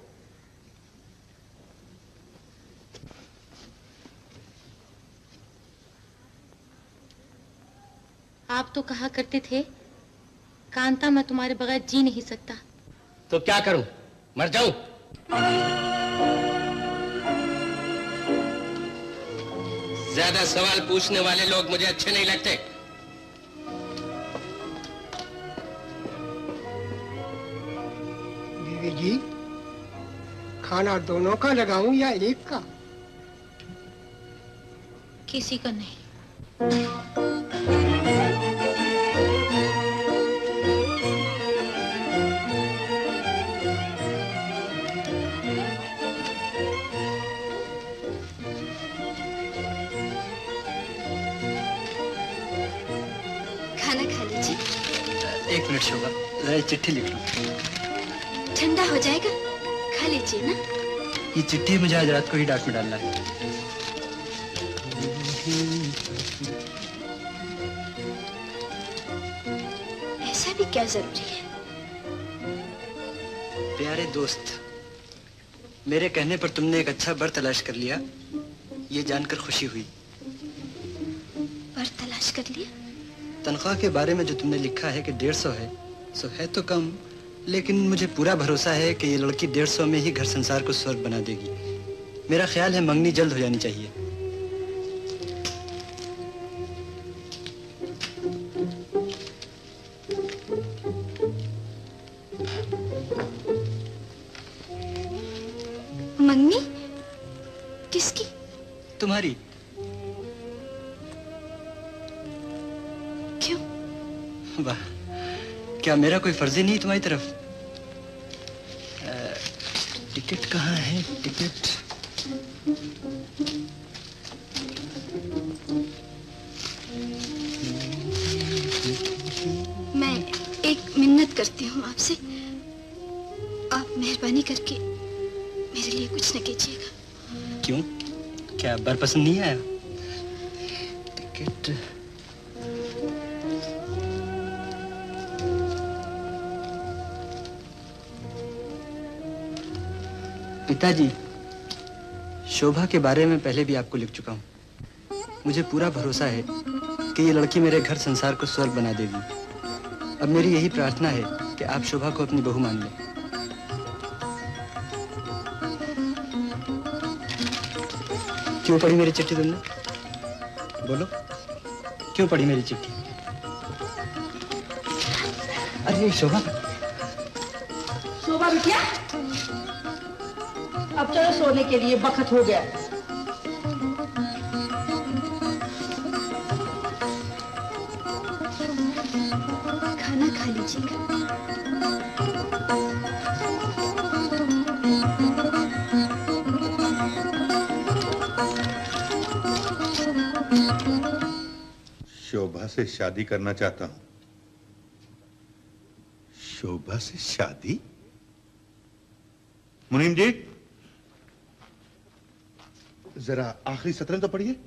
Speaker 14: आप तो कहा करते थे कांता मैं तुम्हारे बगैर जी नहीं सकता।
Speaker 13: तो क्या करूं, मर जाऊं? ज्यादा सवाल पूछने वाले लोग मुझे अच्छे नहीं लगते।
Speaker 16: बीवी जी, खाना दोनों का लगाऊं या एक का?
Speaker 14: किसी का नहीं।
Speaker 12: एक मिनट शोभा, जरा ये चिट्ठी लिख लो।
Speaker 2: ठंडा हो जाएगा, खा लीजिए ना।
Speaker 12: ये चिट्ठी मुझे आज रात को ही डाक में डालना है।
Speaker 2: ऐसा भी क्या जरूरी है?
Speaker 12: प्यारे दोस्त, मेरे कहने पर तुमने एक अच्छा बर तलाश कर लिया, ये जानकर खुशी हुई।
Speaker 2: बर तलाश कर लिया?
Speaker 12: तनख्वाह के बारे में जो तुमने लिखा है कि डेढ़ सौ है, सो है तो कम, लेकिन मुझे पूरा भरोसा है कि ये लड़की डेढ़ सौ में ही घर संसार को स्वर्ग बना देगी। मेरा ख्याल है मंगनी जल्द हो जानी चाहिए।
Speaker 2: मंगनी? किसकी?
Speaker 12: तुम्हारी।
Speaker 2: क्यों?
Speaker 12: वाह, क्या मेरा कोई फर्ज ही नहीं तुम्हारी तरफ? आ, टिकट कहाँ है? टिकट
Speaker 2: मैं एक मिन्नत करती हूँ आपसे, आप मेहरबानी करके मेरे लिए कुछ न कीजिएगा।
Speaker 12: क्यों? क्या बर पसंद नहीं आया? टिकट पिताजी, शोभा के बारे में पहले भी आपको लिख चुका हूँ। मुझे पूरा भरोसा है कि ये लड़की मेरे घर संसार को स्वर्ग बना देगी। अब मेरी यही प्रार्थना है कि आप शोभा को अपनी बहू मान लें। क्यों पढ़ी मेरी चिट्ठी तुमने? बोलो, क्यों पढ़ी मेरी चिट्ठी? अरे शोभा।
Speaker 17: शोभा बिटिया, अब चलो सोने के लिए, वक्त हो गया।
Speaker 2: खाना खा लीजिएगा।
Speaker 5: शोभा से शादी करना चाहता हूं। शोभा से शादी? मुनीम जी, जरा आखिरी सतरन तो पढ़िए।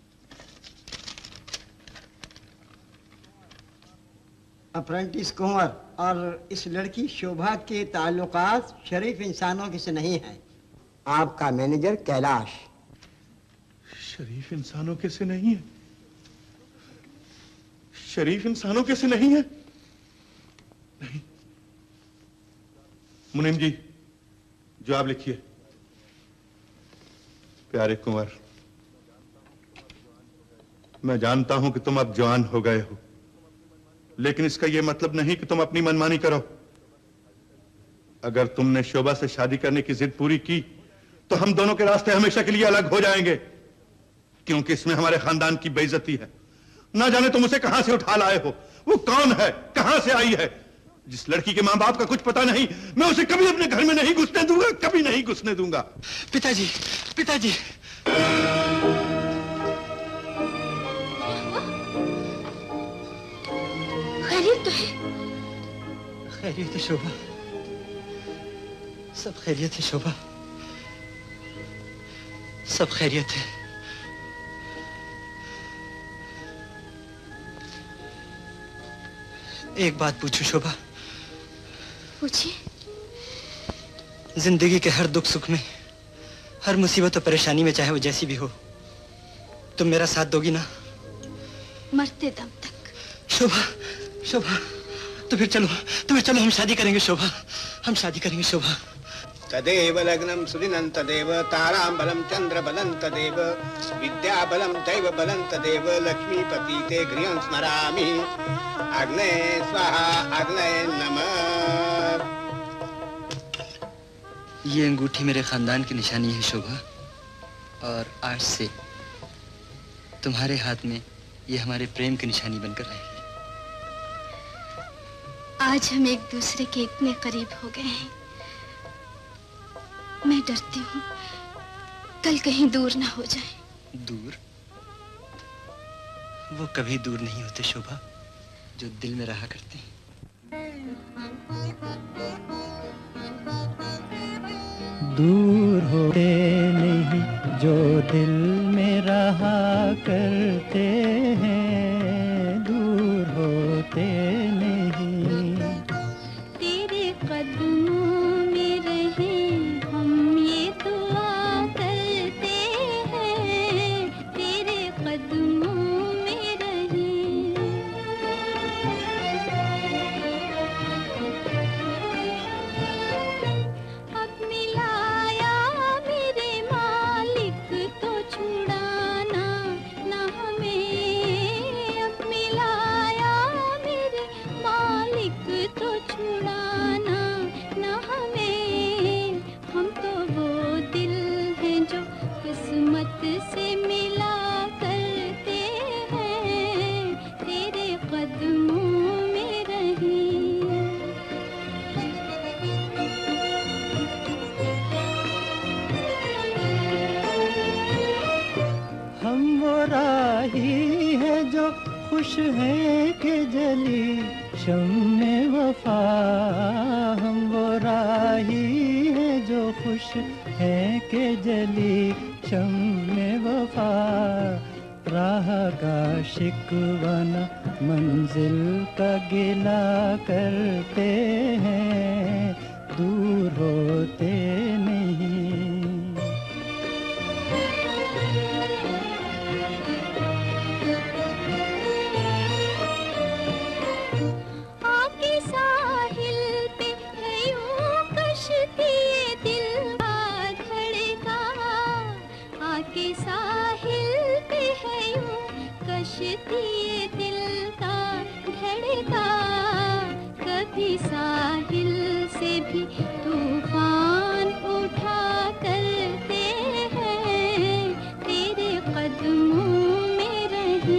Speaker 4: अप्रेंटिस कुंवर और इस लड़की शोभा के ताल्लुकात शरीफ इंसानों के से नहीं है। आपका मैनेजर कैलाश।
Speaker 5: शरीफ इंसानों के से नहीं है? शरीफ इंसानों के से नहीं है? नहीं। मुनीम जी, जवाब लिखिए। प्यारे कुंवर, मैं जानता हूं कि तुम अब जवान हो गए हो, लेकिन इसका यह मतलब नहीं कि तुम अपनी मनमानी करो। अगर तुमने शोभा से शादी करने की जिद पूरी की तो हम दोनों के रास्ते हमेशा के लिए अलग हो जाएंगे, क्योंकि इसमें हमारे खानदान की बेइज्जती है। ना जाने तुम उसे कहां से उठा लाए हो, वो कौन है, कहां से आई है। जिस लड़की के मां बाप का कुछ पता नहीं, मैं उसे कभी अपने घर में नहीं घुसने दूंगा, कभी नहीं घुसने दूंगा।
Speaker 12: पिताजी, पिताजी।
Speaker 2: खैरियत तो है?
Speaker 12: खैरियत है शोभा, सब खैरियत है शोभा, सब खैरियत है। एक बात पूछूं शोभा?
Speaker 2: पूछिए।
Speaker 12: जिंदगी के हर दुख सुख में, हर मुसीबत और परेशानी में, चाहे वो जैसी भी हो, तुम मेरा साथ दोगी ना?
Speaker 2: मरते दम तक।
Speaker 12: शोभा, शोभा, तो फिर चलो, तो फिर चलो हम शादी करेंगे शोभा, हम शादी करेंगे शोभा।
Speaker 18: तदेव लग्नं सुदिनं तदेव ताराबलं चंद्रबलं तदेव विद्याबलं दैव बलं तदेव लक्ष्मीपति ते गृहं स्मरामि। अग्नये स्वाहा अग्नये नमः।
Speaker 12: ये अंगूठी मेरे खानदान की निशानी है शोभा, और आज से तुम्हारे हाथ में ये हमारे प्रेम की निशानी बनकर रहेगी।
Speaker 2: आज हम एक दूसरे के इतने करीब हो गए हैं, मैं डरती हूँ कल कहीं दूर ना हो जाए।
Speaker 12: दूर? वो कभी दूर नहीं होते शोभा, जो दिल में रहा करते हैं।
Speaker 1: दूर होते नहीं जो दिल में रहा करते हैं, दूर होते नहीं।
Speaker 15: तेरे कदमों में रहे हम ये दुआ करते हैं, तेरे कदमों में रहे। अब मिलाया मेरे मालिक तो छुड़ाना ना हमें, अब मिलाया मेरे मालिक तो छुड़ाना ना हमें। हम तो वो दिल हैं जो किस्मत से मिला करते हैं, तेरे कदमों में रहे।
Speaker 1: हम वो राही है जो खुश है कि जली शम्मे वफा, हम वो राही है जो खुश है कि जली शम्मे वफा। राह का शिकवा न मंजिल का गिला करते हैं, दूर होते नहीं।
Speaker 15: आके साहिल पे है यूं कश्ती ये दिल का धड़का, आके साहिल पे है यूं कश्ती ये दिल का धड़का। कभी साहिल से भी तूफान उठा करते हैं, तेरे कदमों में रहे।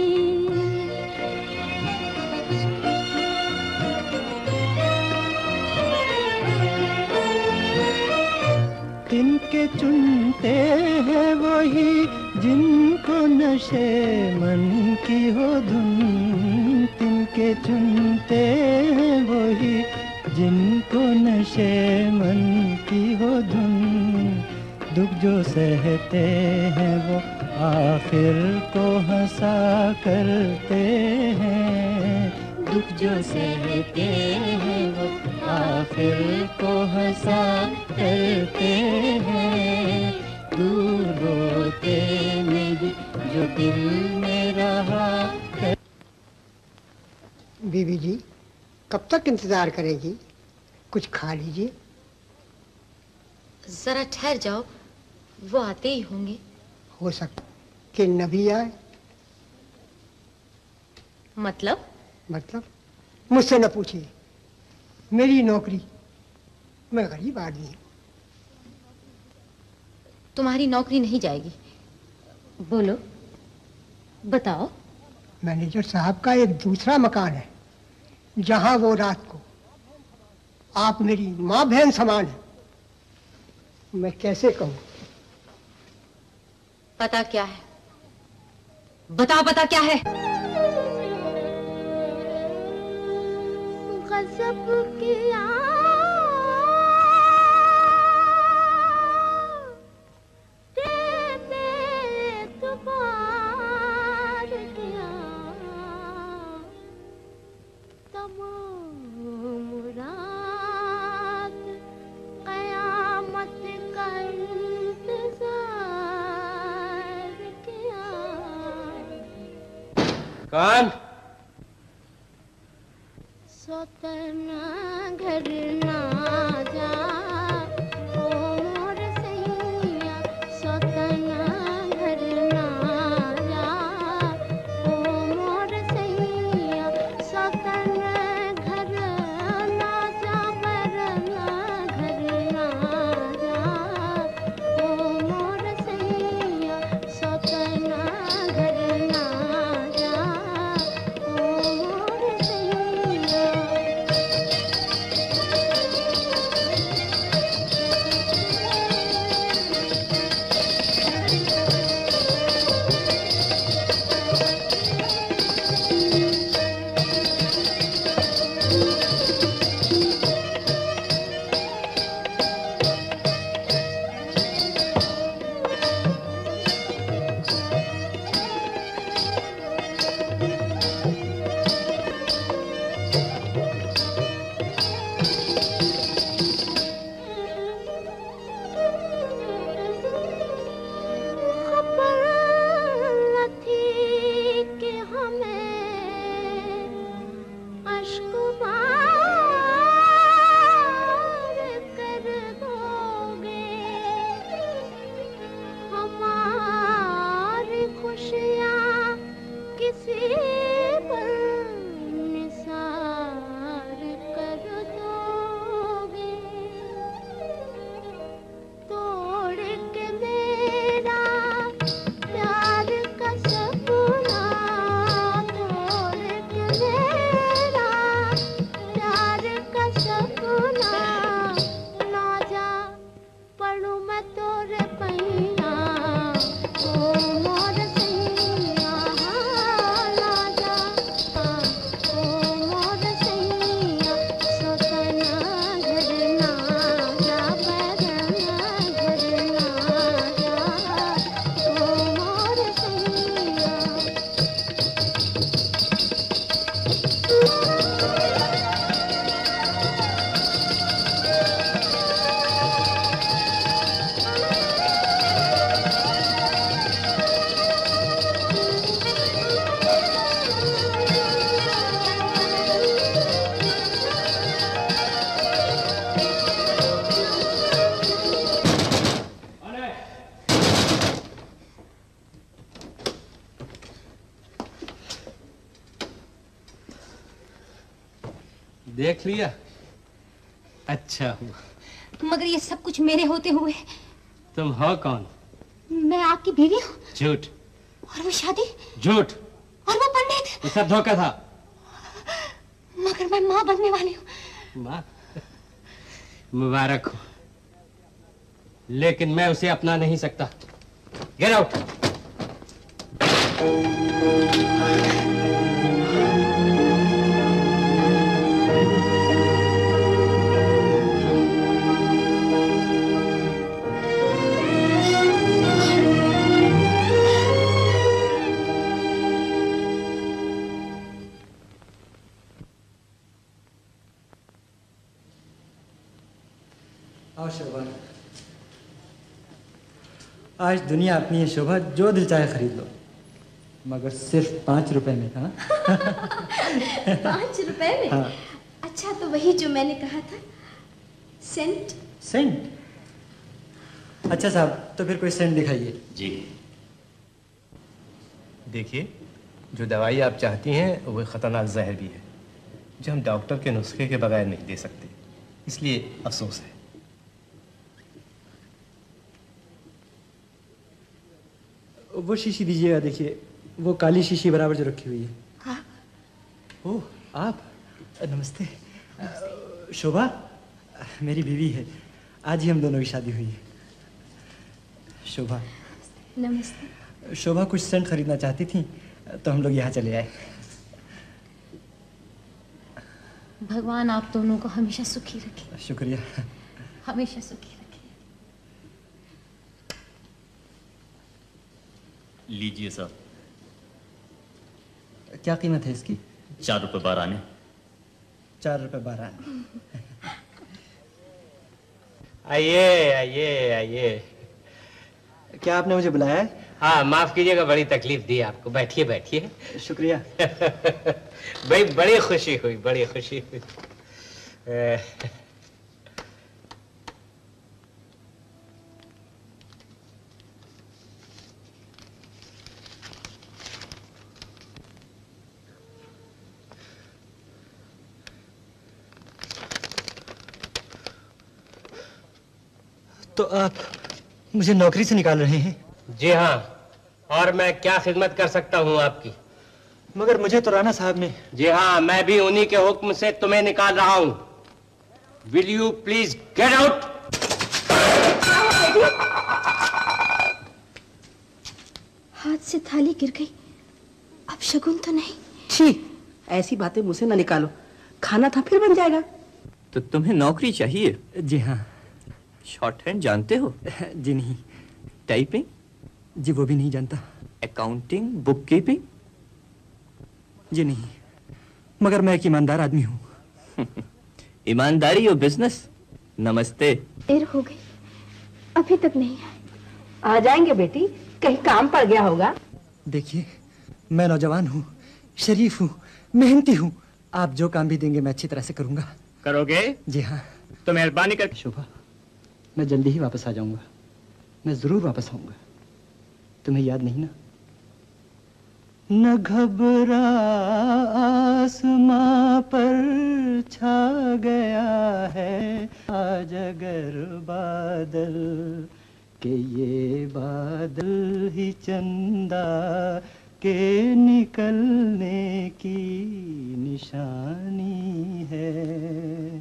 Speaker 1: तिनके चुनते हैं वही जिनको नशे मन की हो धुन, तिनके चुनते हैं वही जिनको नशे मन की हो धुन। दुख जो सहते हैं वो आखिर को हंसा करते हैं, दुख जो सहते हैं वो आखिर को हंसा करते हैं, दूर होते नहीं जो दिल में रहा कर...
Speaker 16: बीबी जी कब तक इंतजार करेगी? कुछ खा लीजिए।
Speaker 14: जरा ठहर जाओ, वो आते ही होंगे।
Speaker 16: हो सकता कि नबी आए।
Speaker 14: मतलब?
Speaker 16: मतलब मुझसे न पूछिए, मेरी नौकरी, मैं गरीब आदमी हूँ।
Speaker 14: तुम्हारी नौकरी नहीं जाएगी। बोलो, बताओ।
Speaker 16: मैनेजर साहब का एक दूसरा मकान है जहां वो रात को, आप मेरी माँ बहन समान है। मैं कैसे कहूँ?
Speaker 14: पता क्या है? बताओ पता क्या है?
Speaker 15: गज़ब किया तेरे एतबार किया, तमाम रात क़यामत का इंतज़ार किया।
Speaker 13: कौन?
Speaker 15: सोतना घर ना जा ओ मोर सैया, सोतना घर ना जा ओ मोर सैया, सोतना घर ना जा बरना घर ना जा ओ मोर सैया, सोतना घर ना जा ओ मोर सैया।
Speaker 13: देख लिया? अच्छा हुआ।
Speaker 14: मगर ये सब कुछ मेरे होते हुए
Speaker 13: तुम हो कौन?
Speaker 14: मैं आपकी बीवी हूँ।
Speaker 13: झूठ।
Speaker 14: और वो शादी?
Speaker 13: झूठ।
Speaker 14: और वो पंडित?
Speaker 13: ये सब धोखा था।
Speaker 14: मगर मैं माँ बनने वाली हूँ।
Speaker 13: माँ? मुबारक हो, लेकिन मैं उसे अपना नहीं सकता। Get out.
Speaker 12: आओ शोभा, आज दुनिया अपनी है शोभा, जो दिल चाहे खरीद लो, मगर सिर्फ पाँच रुपए में। हाँ
Speaker 2: पाँच रुपए में?
Speaker 12: हाँ।
Speaker 2: अच्छा तो वही जो मैंने कहा था, सेंट।
Speaker 12: सेंट? अच्छा साहब, तो फिर कोई सेंट दिखाइए।
Speaker 9: जी देखिए, जो दवाई आप चाहती हैं वो खतरनाक जहर भी है, जो हम डॉक्टर के नुस्खे के बगैर नहीं दे सकते, इसलिए अफसोस है।
Speaker 12: वो शीशी दीजिएगा, देखिए वो काली शीशी बराबर जो रखी हुई है।
Speaker 2: हाँ।
Speaker 12: ओह आप, नमस्ते। शोभा मेरी बीवी है, आज ही हम दोनों की शादी हुई है। शोभा।
Speaker 2: नमस्ते।
Speaker 12: शोभा कुछ सेंट खरीदना चाहती थी तो हम लोग यहाँ चले आए।
Speaker 14: भगवान आप दोनों को हमेशा सुखी रखे।
Speaker 12: शुक्रिया।
Speaker 14: हमेशा सुखी रखे।
Speaker 19: लीजिए साहब।
Speaker 12: क्या कीमत है इसकी?
Speaker 19: चार रुपए बारह आने।
Speaker 12: चार रुपए बारह आने।
Speaker 13: आइए आइए आइए।
Speaker 12: क्या आपने मुझे बुलाया है?
Speaker 13: हाँ माफ कीजिएगा, बड़ी तकलीफ दी आपको। बैठिए बैठिए।
Speaker 12: शुक्रिया।
Speaker 13: भाई बड़ी खुशी हुई, बड़ी खुशी हुई।
Speaker 12: तो आप मुझे नौकरी से निकाल रहे हैं?
Speaker 13: जी हाँ, और मैं क्या खिदमत कर सकता हूँ आपकी?
Speaker 12: मगर मुझे तो राणा साहब ने।
Speaker 13: जी हाँ, मैं भी उन्हीं के हुक्म से तुम्हें निकाल रहा हूँ। Will you please get out?
Speaker 2: हाथ से थाली गिर गई, अब शगुन तो नहीं।
Speaker 17: छी, ऐसी बातें मुझसे ना निकालो, खाना था फिर बन जाएगा।
Speaker 9: तो तुम्हें नौकरी चाहिए?
Speaker 12: जी हाँ।
Speaker 9: शॉर्ट हैंड जानते हो?
Speaker 12: जी नहीं।
Speaker 9: टाइपिंग?
Speaker 12: जी वो भी नहीं जानता।
Speaker 9: Accounting, book keeping?
Speaker 12: जी नहीं, मगर मैं एक ईमानदार आदमी हूँ।
Speaker 9: ईमानदारी और बिजनेस? नमस्ते।
Speaker 2: देर हो गई, अभी तक नहीं आए।
Speaker 17: आ जाएंगे बेटी, कहीं काम पड़ गया होगा।
Speaker 12: देखिए मैं नौजवान हूँ, शरीफ हूँ, मेहनती हूँ। आप जो काम भी देंगे मैं अच्छी तरह से करूँगा।
Speaker 9: करोगे?
Speaker 12: जी हाँ।
Speaker 9: तो मेहरबानी करके।
Speaker 12: शोभा, मैं जल्दी ही वापस आ जाऊंगा। मैं जरूर वापस आऊंगा। तुम्हें याद नहीं ना? न घबरा आसमां पर छा गया है आज अगर बादल के, ये बादल ही चंदा के निकलने की निशानी है।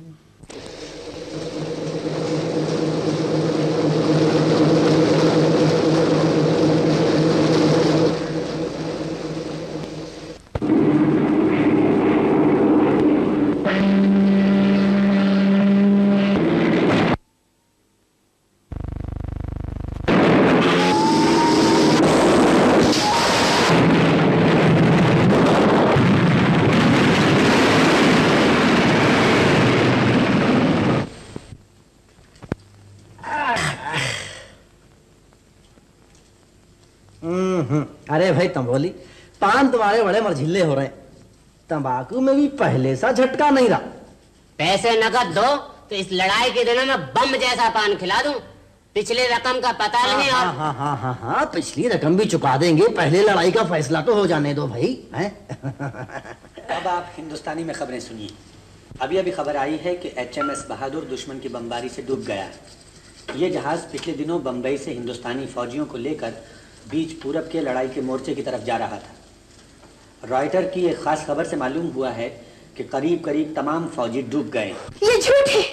Speaker 7: अरे भाई तंबोली, पान तुम्हारे बड़े मरझिल्ले हो रहे हैं। तंबाकू में भी पहले सा झटका नहीं रहा।
Speaker 20: पैसे नकद दो तो इस लड़ाई के दिनों में बम जैसा पान खिला दूं। पिछले रकम का पता नहीं।
Speaker 7: हाँ
Speaker 20: और
Speaker 7: हाँ हाँ हाँ हाँ पिछली रकम भी चुका देंगे, पहले लड़ाई का फैसला तो हो जाने दो भाई। हैं?
Speaker 21: अब आप हिंदुस्तानी में खबरें सुनिए। अभी अभी खबर आई है कि एच एम एस बहादुर दुश्मन की बमबारी से डूब गया है। ये जहाज पिछले दिनों बम्बई से हिंदुस्तानी फौजियों को लेकर बीच पूरब के लड़ाई के मोर्चे की तरफ जा रहा था। रॉयटर की एक खास खबर से मालूम हुआ है कि करीब करीब तमाम फौजी डूब गए।
Speaker 8: ये झूठ है।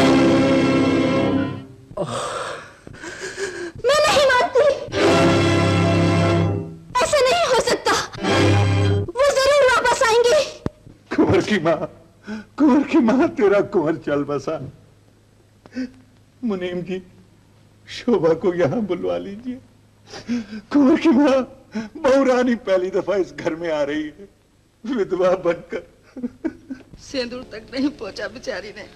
Speaker 8: मैं नहीं मानती, ऐसा नहीं हो सकता। वो जरूर वापस आएंगे।
Speaker 5: कुंवर की माँ, कुंवर की माँ, तेरा कुंवर चल बसा। मुनीम जी, शोभा को यहाँ बुलवा लीजिए। कुंवर की माँ, बहू रानी पहली दफा इस घर में आ रही है, विधवा बनकर।
Speaker 17: सिंदूर तक नहीं पहुंचा बेचारी ने।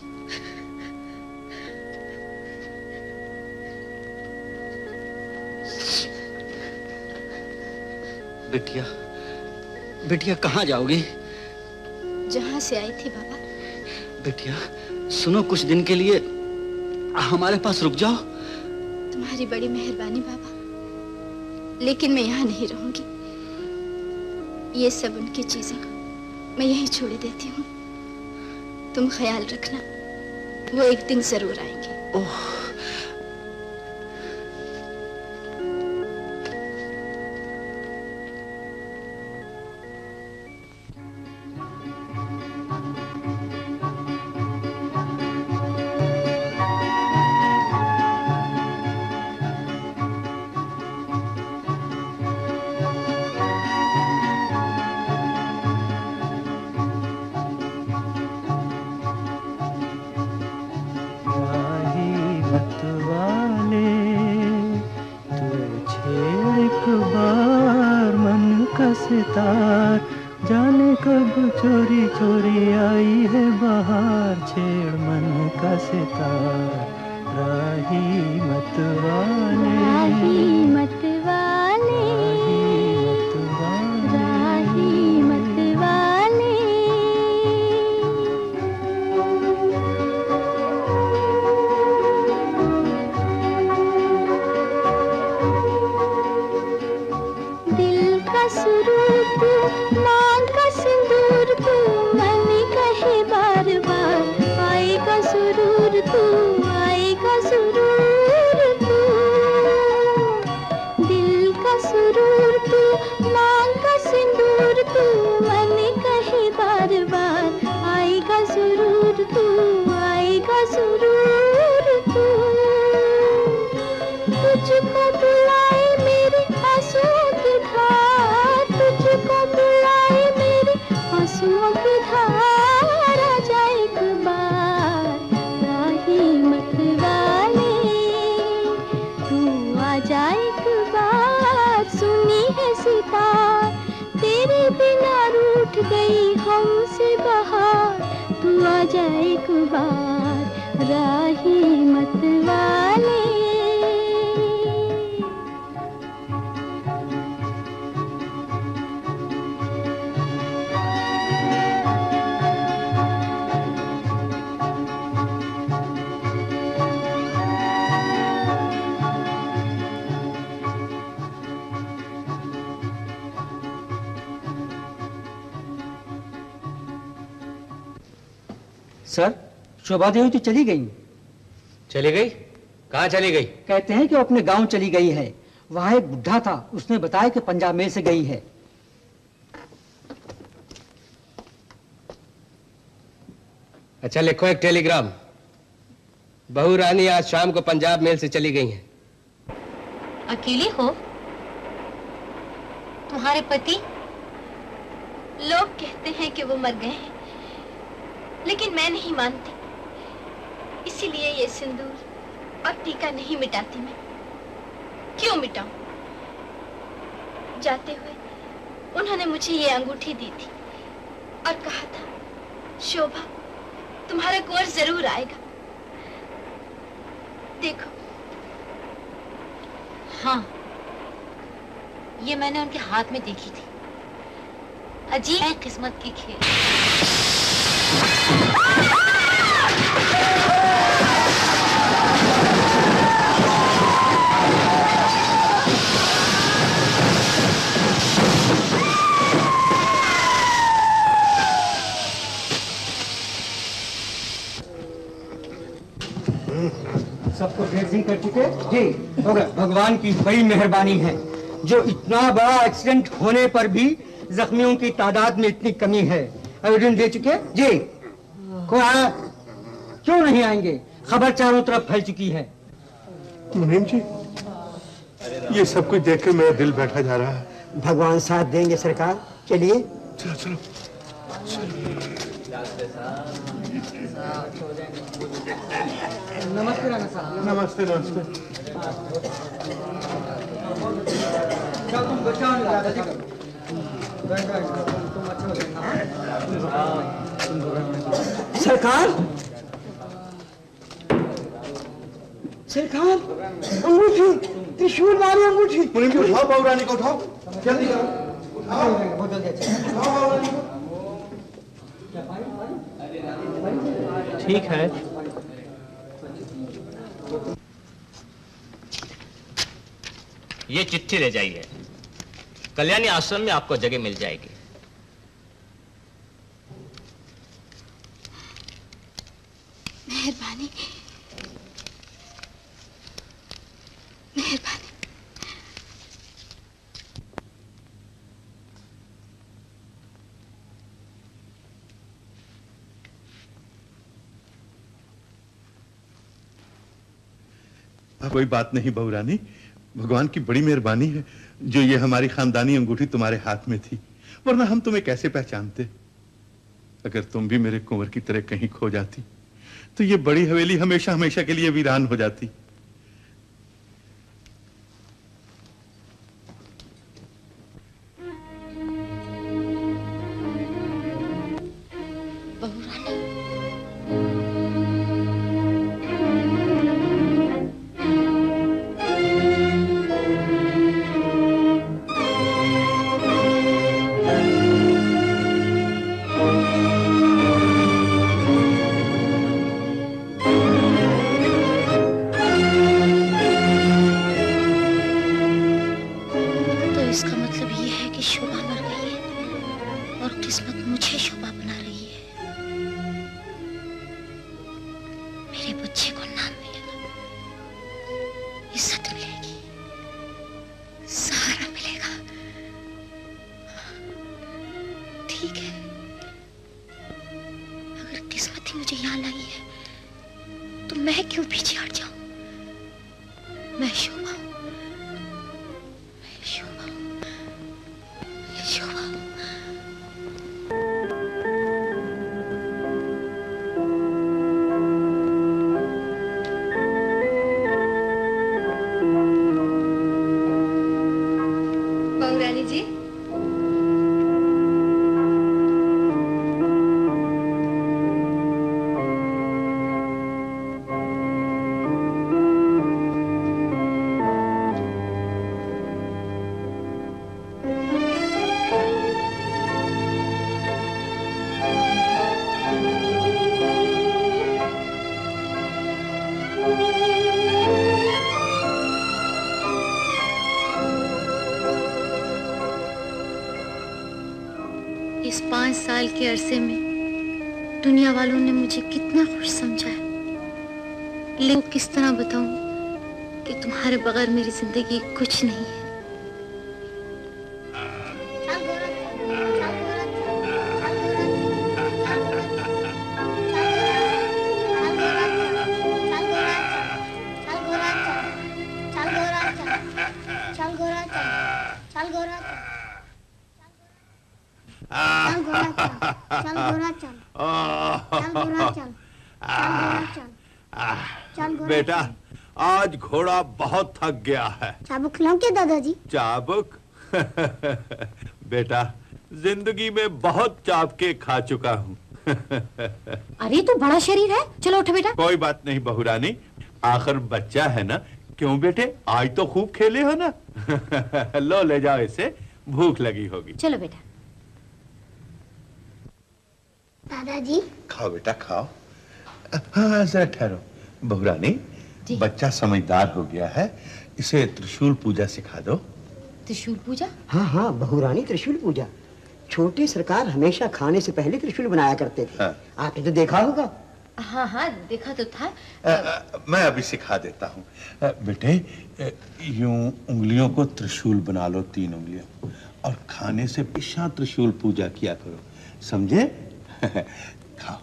Speaker 17: बिटिया, बिटिया कहाँ जाओगी?
Speaker 2: जहाँ से आई थी बाबा।
Speaker 17: बिटिया सुनो, कुछ दिन के लिए हमारे पास रुक जाओ।
Speaker 2: तुम्हारी बड़ी मेहरबानी बाबा, लेकिन मैं यहाँ नहीं रहूंगी। ये सब उनकी चीजें मैं यहीं छोड़ देती हूँ। तुम ख्याल रखना, वो एक दिन जरूर आएंगे।
Speaker 17: ओह,
Speaker 1: सितार, जाने कब चोरी चोरी आई है बाहर, छेड़ मन का सितार। राही मत वाले,
Speaker 15: राही मत वाले, राही मत वाले। दिल का सुरूर तू, मांग का सिंदूर तू, मन कहे बार बार आएगा सुरूर तू, आएगा सुरूर तू। दिल का सुरूर तू, मांग का सिंदूर तू, मन कहे बार बार आएगा सुरूर तू, आएगा सुरूर तू। तुझको बुलाए मेरे आंसुओं की धार, तुझको बुलाए मेरे आंसुओं की धार। आ जा एक बार राही मत वाले, तू आ जा एक बार। सुनी है सितार, तेरे बिना रूठ गई हमसे बहार। तू आ जा एक बार राही मत वाले।
Speaker 12: सर, शोभा देवी तो चली गई।
Speaker 13: चली गई? कहाँ चली गई?
Speaker 12: कहते हैं कि वो अपने गांव चली गई है। वहां एक बुढ़ा था, उसने बताया कि पंजाब में से गई है।
Speaker 13: अच्छा, लिखो एक टेलीग्राम। बहू रानी आज शाम को पंजाब मेल से चली गई हैं।
Speaker 14: अकेली हो? तुम्हारे पति?
Speaker 2: लोग कहते हैं कि वो मर गए हैं, लेकिन मैं नहीं मानती। इसीलिए ये सिंदूर और टीका नहीं मिटाती मैं। क्यों मिटाऊं? जाते हुए उन्होंने मुझे ये अंगूठी दी थी और कहा था, शोभा तुम्हारा कुंवर जरूर आएगा। देखो।
Speaker 14: हाँ, ये मैंने उनके हाथ में देखी थी। अजीब है किस्मत की खेल।
Speaker 10: सबको ड्रेसिंग कर चुके? जी हो गया। भगवान की बड़ी मेहरबानी है जो इतना बड़ा एक्सीडेंट होने पर भी जख्मियों की तादाद में इतनी कमी है। एविडेंस दे चुके? जी। कोई आया? क्यों नहीं आएंगे? खबर चारों तरफ फैल चुकी है।
Speaker 5: मुनीम जी, ये सब कुछ देख के मेरा दिल बैठा जा रहा है।
Speaker 4: भगवान साथ देंगे सरकार। चलिए
Speaker 5: चलो चलो।
Speaker 10: नमस्ते राणा साहब।
Speaker 5: नमस्ते नमस्ते।
Speaker 10: तुम बचाओ नहीं दादाजी को। तुम अच्छे हो
Speaker 4: सरकार, सरकार, अंगूठी, त्रिशूल वाली अंगूठी।
Speaker 5: मुनीम जी उठाओ बहू रानी को, उठाओ जल्दी करो।
Speaker 9: ठीक है।
Speaker 3: ये चिट्ठी ले जाइए, कल्याणी आश्रम में आपको जगह मिल जाएगी।
Speaker 2: मेहरबानी, मेहरबानी।
Speaker 5: कोई बात नहीं बहू रानी, भगवान की बड़ी मेहरबानी है जो ये हमारी खानदानी अंगूठी तुम्हारे हाथ में थी, वरना हम तुम्हें कैसे पहचानते। अगर तुम भी मेरे कुंवर की तरह कहीं खो जाती तो ये बड़ी हवेली हमेशा हमेशा के लिए वीरान हो जाती।
Speaker 15: इस पांच साल के अरसे में दुनिया वालों ने मुझे कितना खुश समझा है, लेकिन किस तरह बताऊं कि तुम्हारे बगैर मेरी जिंदगी कुछ नहीं है।
Speaker 5: बेटा, आज घोड़ा बहुत थक गया है।
Speaker 8: चाबुक खिलाऊं क्या दादाजी?
Speaker 5: चाबुक? बेटा, जिंदगी में बहुत चाबके खा चुका हूँ।
Speaker 14: अरे तो बड़ा शरीर है, चलो उठो बेटा।
Speaker 5: कोई बात नहीं बहू रानी, आखिर बच्चा है ना। क्यों बेटे, आज तो खूब खेले हो ना। लो ले जाओ इसे, भूख लगी होगी।
Speaker 14: चलो बेटा।
Speaker 8: दादाजी
Speaker 5: खाओ बेटा खाओ। हाँ जरा ठहरो बहू रानी, बच्चा समझदार हो गया है, इसे त्रिशूल पूजा सिखा दो।
Speaker 14: त्रिशूल पूजा?
Speaker 4: हाँ हाँ बहू रानी, त्रिशूल पूजा। छोटे सरकार हमेशा खाने से पहले त्रिशूल बनाया करते थे। हाँ। आपने तो देखा होगा।
Speaker 14: हाँ हाँ देखा तो था।
Speaker 5: आ, आ, मैं अभी सिखा देता हूँ। बेटे यूं उंगलियों को त्रिशूल बना लो, तीन उंगलियों, और खाने से पीछा त्रिशूल पूजा किया करो, समझे? खाओ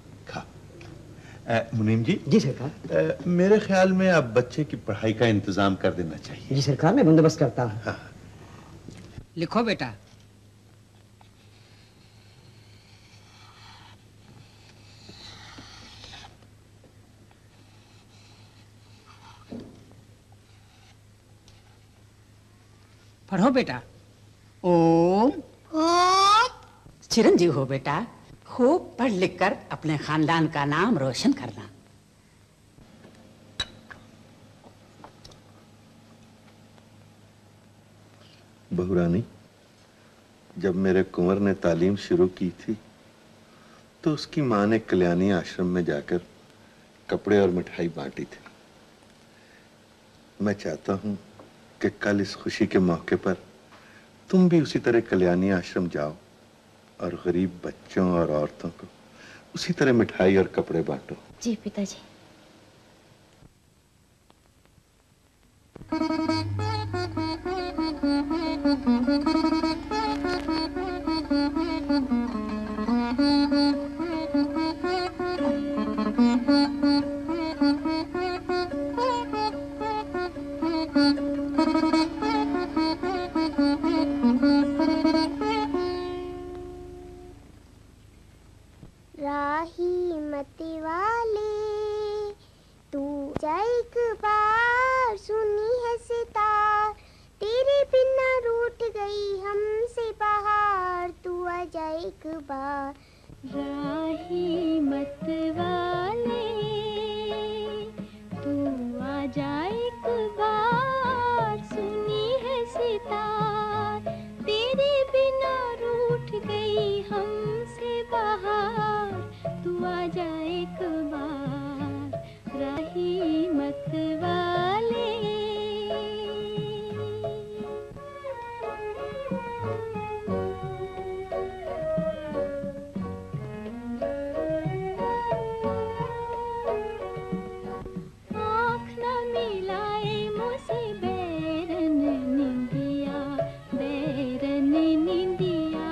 Speaker 5: खाओ। मुनीम जी।
Speaker 4: जी सरकार।
Speaker 5: मेरे ख्याल में अब बच्चे की पढ़ाई का इंतजाम कर देना चाहिए।
Speaker 4: जी सरकार, मैं बंदोबस्त करता हूँ।
Speaker 5: हाँ।
Speaker 10: लिखो बेटा। पढ़ो बेटा। ओम
Speaker 6: ओम। चिरंजीव हो बेटा, खूब पढ़ लिख कर अपने खानदान का नाम रोशन करना।
Speaker 5: बहुरानी, जब मेरे कुंवर ने तालीम शुरू की थी तो उसकी माँ ने कल्याणी आश्रम में जाकर कपड़े और मिठाई बांटी थी। मैं चाहता हूँ कि कल इस खुशी के मौके पर तुम भी उसी तरह कल्याणी आश्रम जाओ और गरीब बच्चों और औरतों को उसी तरह मिठाई और कपड़े बांटो।
Speaker 14: जी पिताजी।
Speaker 8: राही मत वाले तू जा एक बार, सुनी है सितार तेरे बिना रूठ गई हमसे बाहर, तू आ जा एक बार।
Speaker 15: राही मत वाले तू आ जा एक बार, सुनी है सितार तेरे बिना रूठ गई हमसे बाहर, तू आ जा एक बार। राही मत वाले। आँख न मिलाए मुझसे बैरन निंदिया, बैरन निंदिया।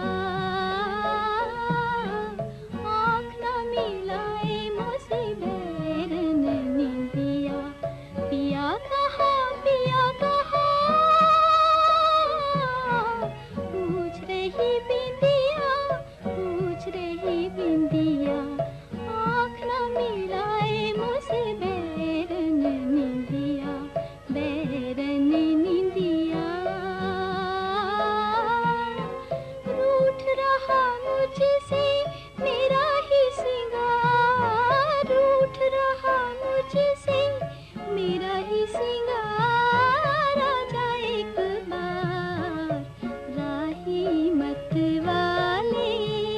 Speaker 15: आँख न मिलाए मुझसे बैरन निंदिया, पिया कहा पिया कहा पूछ रही बिंदिया, पूछ रही बिंदिया। आँख न मिलाए मुझसे बैरन निंदिया, बैरन निंदिया। रूठ रहा मुझसे मेरा ही सिंगार, रूठ रहा मुझसे मेरा ही सिंगार। आ जा एक बार राही मत वाले,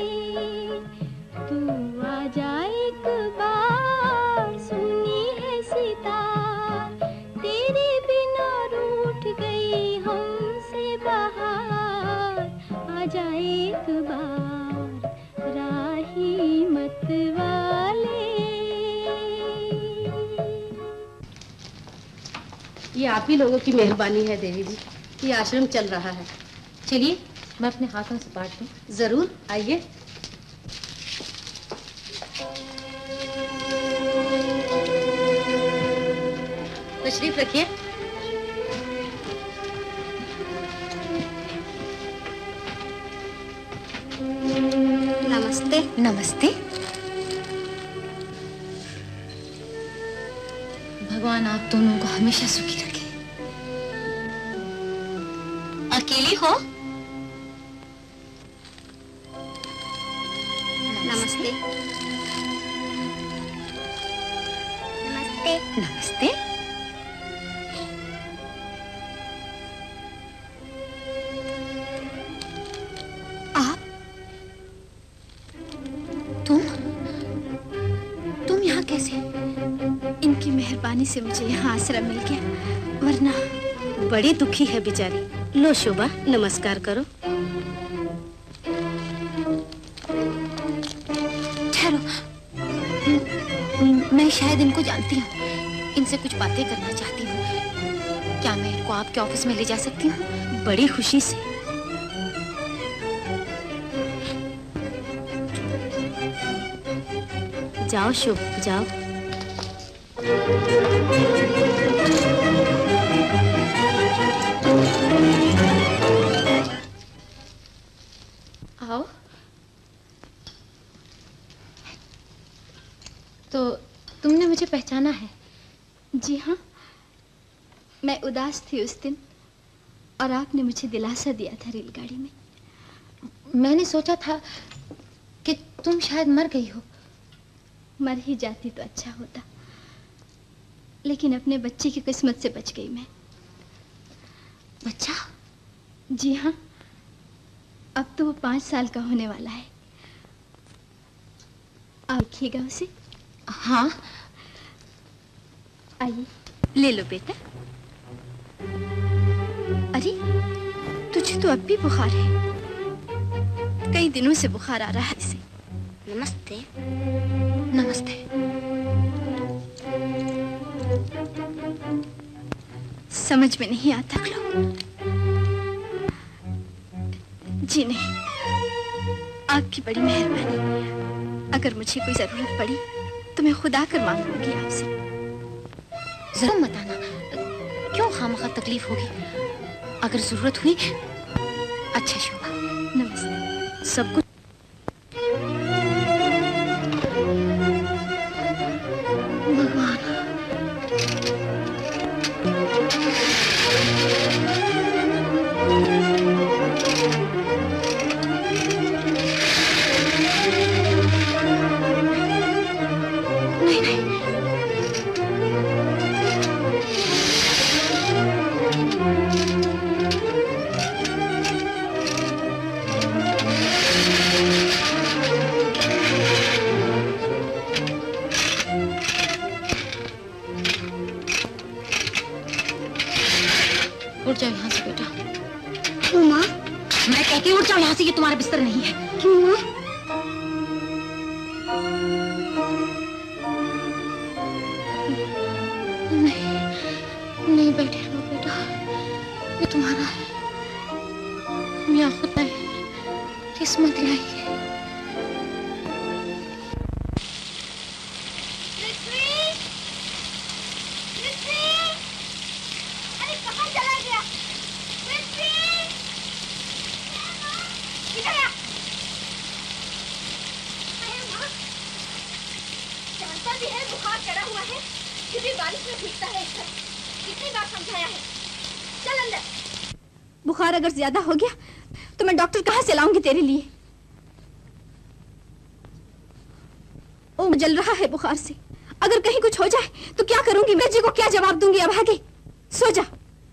Speaker 15: तू आ जा एक बार, सुनी है सितार तेरे बिना रूठ गई हमसे बाहर। आ जा एक बार राही मत वाले।
Speaker 22: ये आप ही लोगों की मेहरबानी है देवी जी, ये आश्रम चल रहा है।
Speaker 14: चलिए मैं अपने हाथों से बांट दूं।
Speaker 22: जरूर आइए। तशरीफ रखिए।
Speaker 8: नमस्ते।
Speaker 14: नमस्ते। भगवान आप दोनों को हमेशा सुखी रखे।
Speaker 8: अकेली हो? नमस्ते। नमस्ते।
Speaker 14: नमस्ते। आप तुम तुम यहाँ कैसे?
Speaker 2: इनकी मेहरबानी से मुझे यहाँ आश्रम मिल गया, वरना
Speaker 22: बड़ी दुखी है बेचारी। लो शोभा, नमस्कार करो।
Speaker 2: ठहरो,
Speaker 14: जानती हूँ, मैं शायद इनको जानती हूँ। इनसे कुछ बातें करना चाहती हूँ। क्या मैं इनको आपके ऑफिस में ले जा सकती हूँ? बड़ी खुशी से। जाओ शुभ, जाओ। आओ। तो तुमने मुझे पहचाना है?
Speaker 2: जी हाँ, मैं उदास थी उस दिन और आपने मुझे दिलासा दिया था रेलगाड़ी में।
Speaker 14: मैंने सोचा था कि तुम शायद मर गई हो।
Speaker 2: मर ही जाती तो अच्छा होता, लेकिन अपने बच्चे की किस्मत से बच गई मैं।
Speaker 14: बच्चा?
Speaker 2: जी हाँ, अब तो वो पाँच साल का होने वाला है। आप देखिएगा उसे।
Speaker 14: हाँ।
Speaker 2: आइए, ले लो बेटा। अरे, तुझे तो अब भी बुखार है। कई दिनों से बुखार आ रहा है इसे।
Speaker 14: नमस्ते। नमस्ते।
Speaker 2: समझ में नहीं आता क्लो। जी नहीं, आपकी बड़ी मेहरबानी। अगर मुझे कोई जरूरत पड़ी तो मैं खुद आकर मांग लूंगी आपसे।
Speaker 14: जरूर मत आना। क्यों खामखा तकलीफ होगी? अगर जरूरत हुई। अच्छा शोभा,
Speaker 2: नमस्ते।
Speaker 14: सब कुछ भगवान। नहीं नहीं, उठ जाओ यहाँ से बेटा।
Speaker 8: क्यों माँ?
Speaker 14: मैं कहती हूँ उठ जाओ यहाँ से, ये तुम्हारा बिस्तर नहीं है।
Speaker 8: क्यों माँ?
Speaker 14: नहीं नहीं, बैठे रहो बेटा, ये तुम्हारा है। मियाँ खुदा है, किस्मत लाई है।
Speaker 2: बुखार अगर ज्यादा हो गया तो मैं डॉक्टर कहाँ से लाऊंगी तेरे लिए? ओ, जल रहा है बुखार से। अगर कहीं कुछ हो जाए तो क्या करूंगी? मैं जी को क्या जवाब दूंगी? अब आगे सो जा।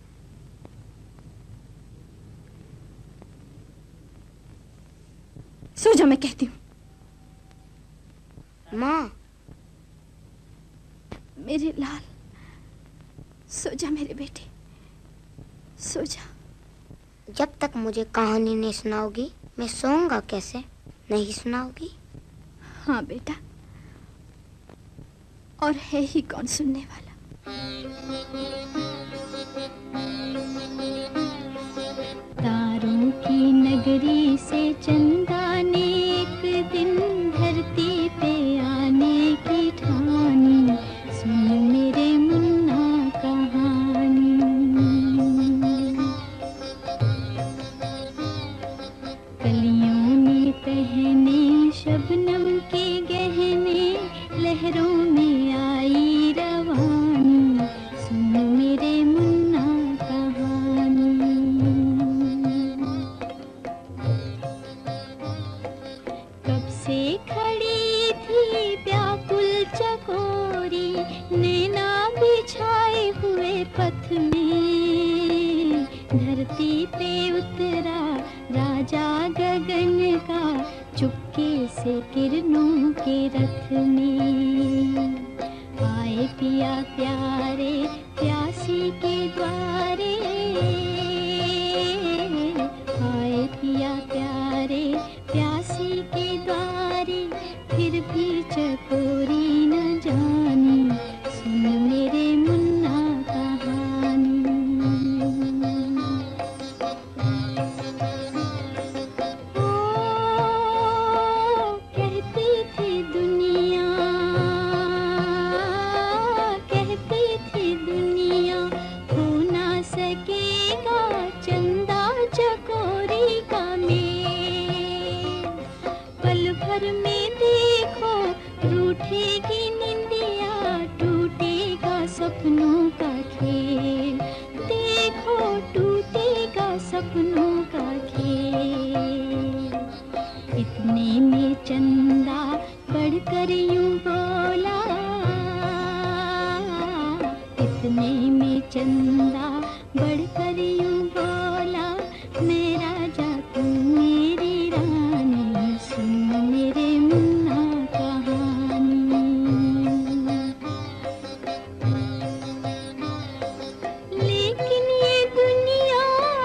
Speaker 2: सो जा, मैं कहती हूँ।
Speaker 8: माँ,
Speaker 2: मेरे लाल, सो जा मेरे बेटे, सो जा।
Speaker 8: जब तक मुझे कहानी नहीं सुनाओगी मैं सोऊंगा कैसे? नहीं सुनाओगी?
Speaker 2: हाँ बेटा, और है ही कौन सुनने वाला?
Speaker 15: तारों की नगरी से चंदा ने एक दिन धरती पे आने की ठानी, सुन मेरे मुन्ना कहानी। कलियों ने पहने शबनम के गहने, लहरों में आई रवानी, सुन मेरे मुन्ना कहानी। रूठेगी निंदिया, टूटेगा सपनों का खेल, देखो टूटेगा सपनों का खेल। इतने में चंदा बढ़कर यूं बोला, इतने में चंदा बढ़कर यूं बोला, मेरा राजा तू मेरी रानी, सुन मेरे मुन्ना कहानी। लेकिन ये दुनिया,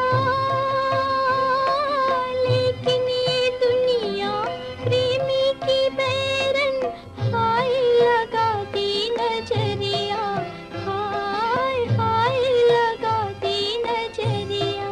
Speaker 15: लेकिन ये दुनिया प्रेमी की बैरन, हाय लगाती नजरिया, हाय हाय लगाती नजरिया।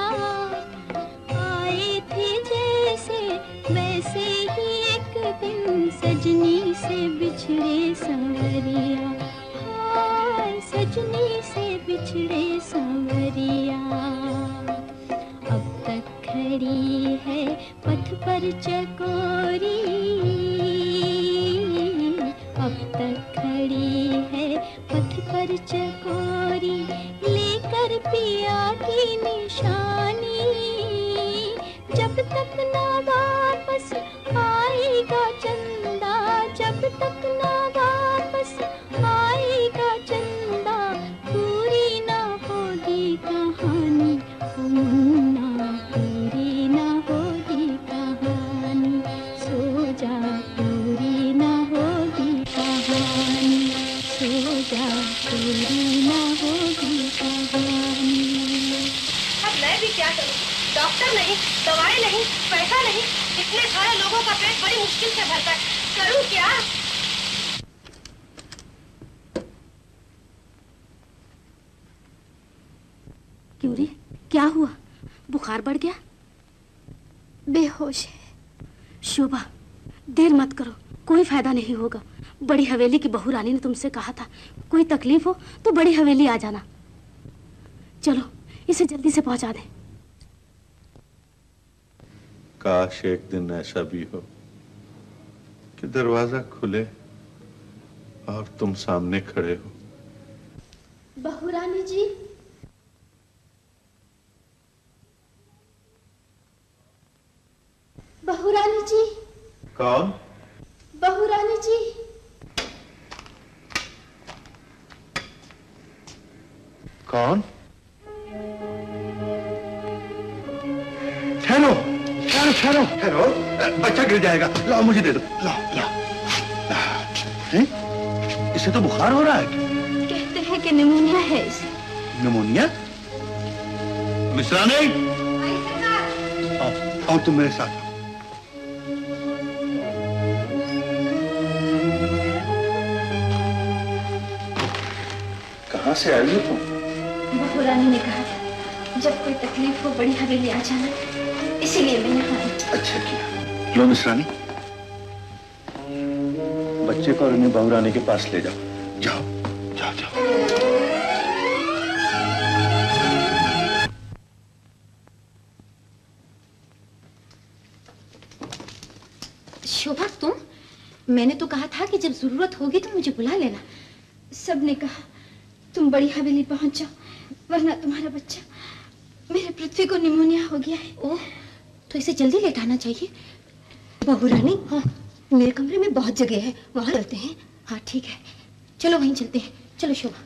Speaker 15: आए थे जैसे वैसे ही एक दिन, सजनी से बिछड़े सांवरिया, हाय सजनी से बिछड़े सांवरिया। अब तक खड़ी है पथ पर चकोरी, अब तक खड़ी है पथ पर चकोरी, लेकर पिया की निशानी। जब तक ना वापस आएगा चंदा, जब तक ना वापस आएगा चंदा, पूरी ना होगी कहानी, ओ मुन्ना पूरी ना होगी कहानी, सो जा पूरी ना होगी कहानी, सो जा पूरी ना होगी कहानी।
Speaker 2: अब मैं भी क्या करूं? डॉक्टर नहीं, दवाई नहीं, पैसा नहीं, इतने सारे लोगों का पेट बड़ी मुश्किल से भरता है, करूं क्या?
Speaker 22: क्यों रे, क्या हुआ? बुखार बढ़ गया?
Speaker 2: बेहोश है।
Speaker 22: शोभा, देर मत करो, कोई फायदा नहीं होगा। बड़ी हवेली की बहू रानी ने तुमसे कहा था, कोई तकलीफ हो तो बड़ी हवेली आ जाना। चलो इसे जल्दी से पहुंचा दें।
Speaker 5: काश एक दिन ऐसा भी हो कि दरवाजा खुले और तुम सामने खड़े हो।
Speaker 2: बहू रानी जी, बहू रानी जी।
Speaker 5: कौन?
Speaker 2: बहू रानी जी।
Speaker 5: कौन? ठहरो ठहरो ठहरो ठहरो, बच्चा गिर जाएगा, लाओ मुझे दे दो, लाओ लाओ। हैं? इसे तो बुखार हो रहा है।
Speaker 2: कहते हैं कि निमोनिया है इसे।
Speaker 5: निमोनिया? मिश्रा नहीं, आओ आओ तुम मेरे साथ। कहाँ से आई हो तुम?
Speaker 2: बहू रानी ने कहा था जब कोई तकलीफ हो बड़ी हवेली आ जाना, इसीलिए मैं यहाँ आई।
Speaker 5: अच्छा किया। लो मिश्रानी, बच्चे को और उन्हें बहू रानी के पास ले जाओ। जाओ जाओ जाओ।
Speaker 22: शोभा, तुम? मैंने तो कहा था कि जब जरूरत होगी तो मुझे बुला लेना।
Speaker 2: सबने कहा तुम बड़ी हवेली पहुंच जाओ, वरना तुम्हारा बच्चा, मेरे पृथ्वी को निमोनिया हो गया है।
Speaker 22: ओह, तो इसे जल्दी लेटाना चाहिए। बहू रानी, हाँ, मेरे कमरे में बहुत जगह है, वहां चलते हैं। हाँ ठीक है, चलो वहीं चलते हैं। चलो शोभा।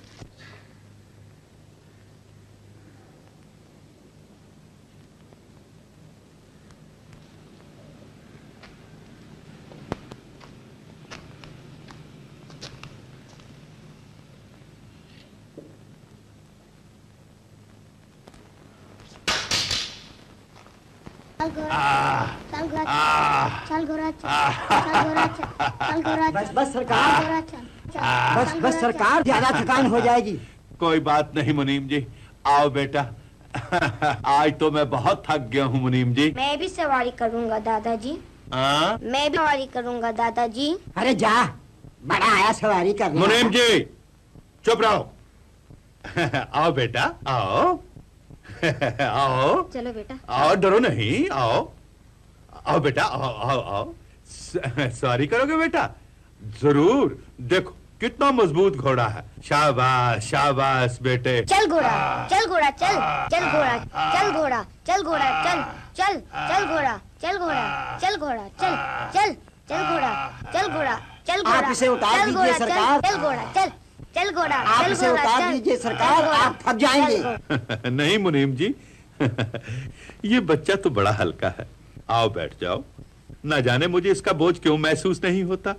Speaker 8: चल घोड़ा चल घोड़ा चल घोड़ा चल घोड़ा।
Speaker 4: बस बस सरकार, बस बस सरकार, ज्यादा थकान हो जाएगी।
Speaker 5: कोई बात नहीं मुनीम जी, आओ बेटा। आज तो मैं बहुत थक गया हूँ मुनीम जी।
Speaker 8: मैं भी सवारी करूँगा दादाजी।
Speaker 5: हाँ?
Speaker 8: मैं भी सवारी करूँगा दादाजी।
Speaker 4: अरे जा, बड़ा आया सवारी करने।
Speaker 5: मुनीम जी चुप रहो। आओ बेटा, आओ आओ।
Speaker 22: चलो बेटा,
Speaker 5: आओ, डरो नहीं, आओ आओ बेटा, आओ आओ आओ। सॉरी करोगे बेटा? जरूर, देखो कितना मजबूत घोड़ा है। शाबाश शाबाश बेटे।
Speaker 8: चल घोड़ा, चल घोड़ा, चल चल घोड़ा, चल घोड़ा, चल घोड़ा, चल चल चल घोड़ा, चल घोड़ा, चल घोड़ा, चल चल चल घोड़ा, चल घोड़ा, चल घोड़ा।
Speaker 4: आप इसे उतार
Speaker 8: चल
Speaker 4: दीजिए
Speaker 8: घोड़ा,
Speaker 4: सरकार।
Speaker 8: चल घोड़ा, चल चल घोड़ा,
Speaker 4: आप
Speaker 8: चल
Speaker 4: इसे
Speaker 8: घोड़ा,
Speaker 4: उतार
Speaker 8: चल,
Speaker 4: दीजिए सरकार,
Speaker 8: चल घोड़ा।
Speaker 4: आप थक जाएंगे।
Speaker 5: नहीं मुनीम जी, ये बच्चा तो बड़ा हल्का है। आओ बैठ जाओ। ना जाने मुझे इसका बोझ क्यों महसूस नहीं होता।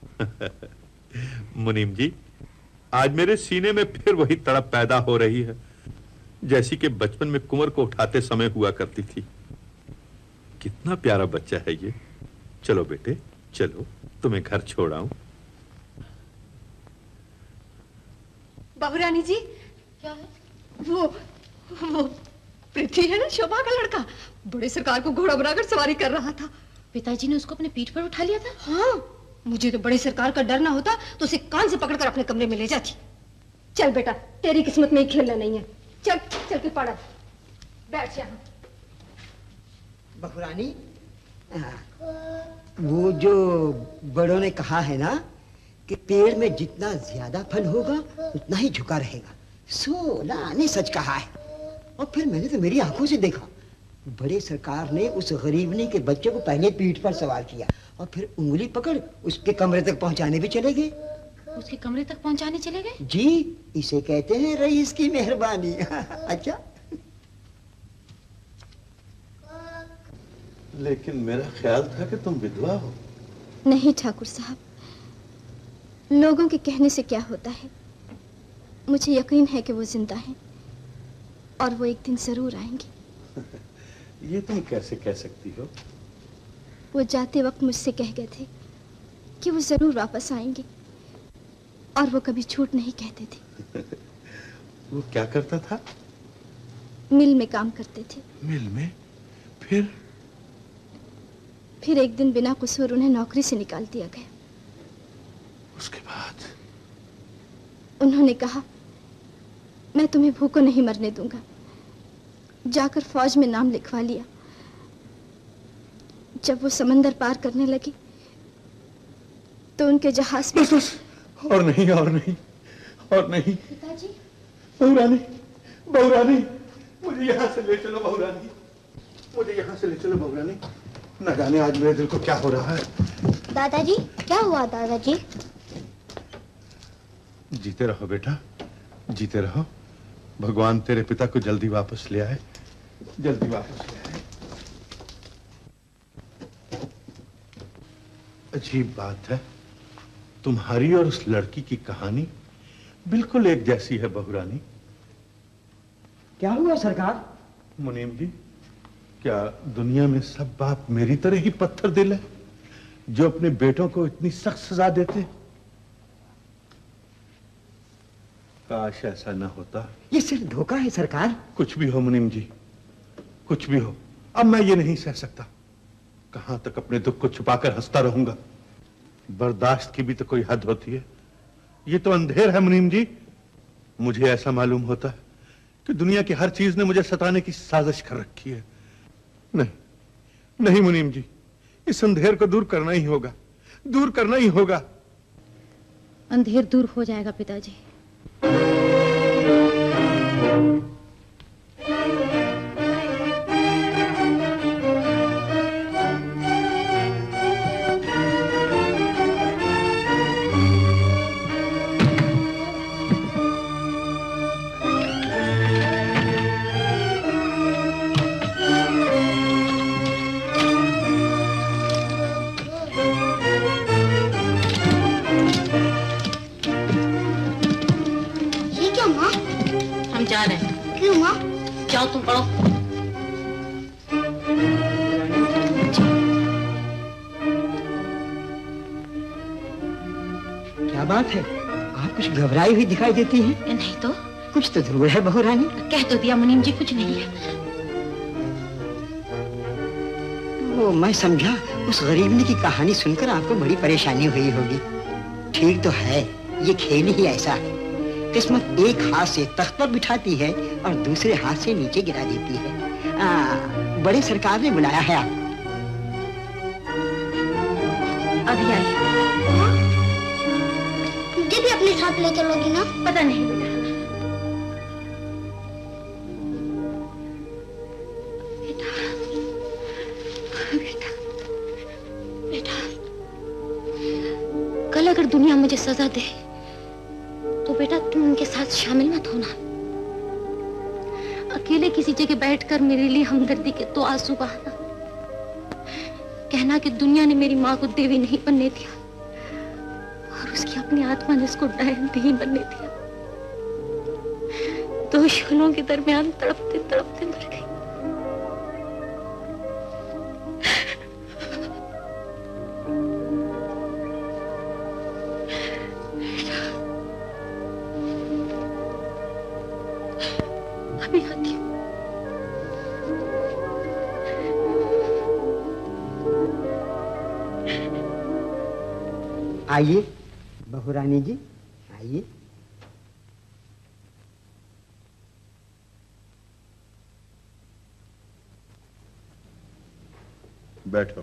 Speaker 5: मुनीम जी, आज मेरे सीने में फिर वही तड़प पैदा हो रही है जैसी कि बचपन में कुंवर को उठाते समय हुआ करती थी। कितना प्यारा बच्चा है ये। चलो बेटे चलो, तुम्हें घर छोड़ आऊं।
Speaker 11: बहुरानी जी, क्या है? वो वो पृथ्वी है ना, शोभा का लड़का, बड़े सरकार को घोड़ा बनाकर सवारी कर रहा था।
Speaker 2: पिताजी ने उसको अपने पीठ पर उठा लिया था।
Speaker 11: हाँ, मुझे तो बड़े सरकार का डर ना होता तो उसे कान से पकड़कर अपने कमरे में ले जाती। चल बेटा, तेरी किस्मत में ही खेलना नहीं है। चल चल के पड़ा, बैठ यहाँ।
Speaker 4: बहुरानी, वो जो बड़ों ने कहा है ना कि पेड़ में जितना ज्यादा फल होगा उतना ही झुका रहेगा, सो ना ने सच कहा है। और फिर मैंने तो मेरी आंखों से देखा, बड़े सरकार ने उस गरीबनी के बच्चे को पहले पीठ पर सवार किया और फिर उंगली पकड़ उसके कमरे तक पहुंचाने भी चले गए।
Speaker 2: उसके कमरे तक पहुंचाने चले गए?
Speaker 4: जी, इसे कहते हैं रईस की मेहरबानी। अच्छा,
Speaker 5: लेकिन मेरा ख्याल था कि तुम विधवा हो।
Speaker 2: नहीं ठाकुर साहब, लोगों के कहने से क्या होता है। मुझे यकीन है कि वो जिंदा हैं और वो एक दिन जरूर आएंगे।
Speaker 5: ये तुम कैसे कह सकती हो?
Speaker 2: वो जाते वक्त मुझसे कह गए थे कि वो जरूर वापस आएंगे और वो कभी झूठ नहीं कहते थे।
Speaker 5: वो क्या करता था?
Speaker 2: मिल में काम करते थे।
Speaker 5: मिल में? फिर?
Speaker 2: फिर एक दिन बिना कसूर उन्हें नौकरी से निकाल दिया गया।
Speaker 5: उसके बाद?
Speaker 2: उन्होंने कहा, मैं तुम्हें भूखों नहीं मरने दूंगा। जाकर फौज में नाम लिखवा लिया। जब वो समंदर पार करने लगी तो उनके जहाज में...
Speaker 5: बस बस, और नहीं और नहीं और नहीं।
Speaker 2: पिताजी,
Speaker 5: बहुरानी, बहुरानी, मुझे यहाँ से ले चलो बहुरानी, मुझे यहाँ से ले चलो बहुरानी। न जाने आज मेरे दिल को क्या हो रहा है।
Speaker 8: दादाजी, क्या हुआ दादाजी?
Speaker 5: जीते रहो बेटा, जीते रहो। भगवान तेरे पिता को जल्दी वापस ले आए, जल्दी वापस ले आए। अजीब बात है, तुम्हारी और उस लड़की की कहानी बिल्कुल एक जैसी है बहुरानी।
Speaker 4: क्या हुआ सरकार?
Speaker 5: मुनीम जी, क्या दुनिया में सब बाप मेरी तरह ही पत्थर दिल है जो अपने बेटों को इतनी सख्त सजा देते? काश ऐसा न होता।
Speaker 4: ये सिर्फ धोखा है सरकार।
Speaker 5: कुछ भी हो मुनीम जी, कुछ भी हो, अब मैं ये नहीं सह सकता। कहां तक अपने दुख को छुपाकर हंसता रहूंगा? बर्दाश्त की भी तो कोई हद होती है। ये तो अंधेर है मुनीम जी। मुझे ऐसा मालूम होता है कि दुनिया की हर चीज ने मुझे सताने की साजिश कर रखी है। नहीं नहीं मुनीम जी, इस अंधेर को दूर करना ही होगा, दूर करना ही होगा।
Speaker 2: अंधेर दूर हो जाएगा पिताजी।
Speaker 14: जा रहे हैं।
Speaker 8: क्यों माँ?
Speaker 14: जाओ तुम पढ़ो।
Speaker 4: क्या बात है, आप कुछ घबराई हुई दिखाई देती हैं?
Speaker 14: नहीं तो
Speaker 4: कुछ तो जरूर है बहुरानी।
Speaker 14: कह तो दिया मुनीम जी, कुछ नहीं है।
Speaker 4: वो मैं समझा उस गरीबनी की कहानी सुनकर आपको बड़ी परेशानी हुई होगी। ठीक तो है, ये खेल ही ऐसा है। किस्मत एक हाथ से तख्त पर बिठाती है और दूसरे हाथ से नीचे गिरा देती है। आ, बड़े सरकार ने बुलाया है आप।
Speaker 14: अभी आई।
Speaker 8: मुझे भी अपने साथ ले चलोगी ना?
Speaker 2: पता नहीं बेटा।
Speaker 14: बेटा, बेटा, कल अगर दुनिया मुझे सजा दे तो बेटा तुम उनके साथ शामिल मत होना। अकेले किसी जगह बैठकर मेरे लिए हमदर्दी के तो आंसू बहाना, कहना कि दुनिया ने मेरी माँ को देवी नहीं बनने दिया और उसकी अपनी आत्मा ने उसको डायन नहीं बनने दिया। दो शोलों के दरमियान तड़पते तड़पते मर गई। अभी आती हूँ।
Speaker 4: आइए बहुरानी जी, आइए।
Speaker 5: बैठो।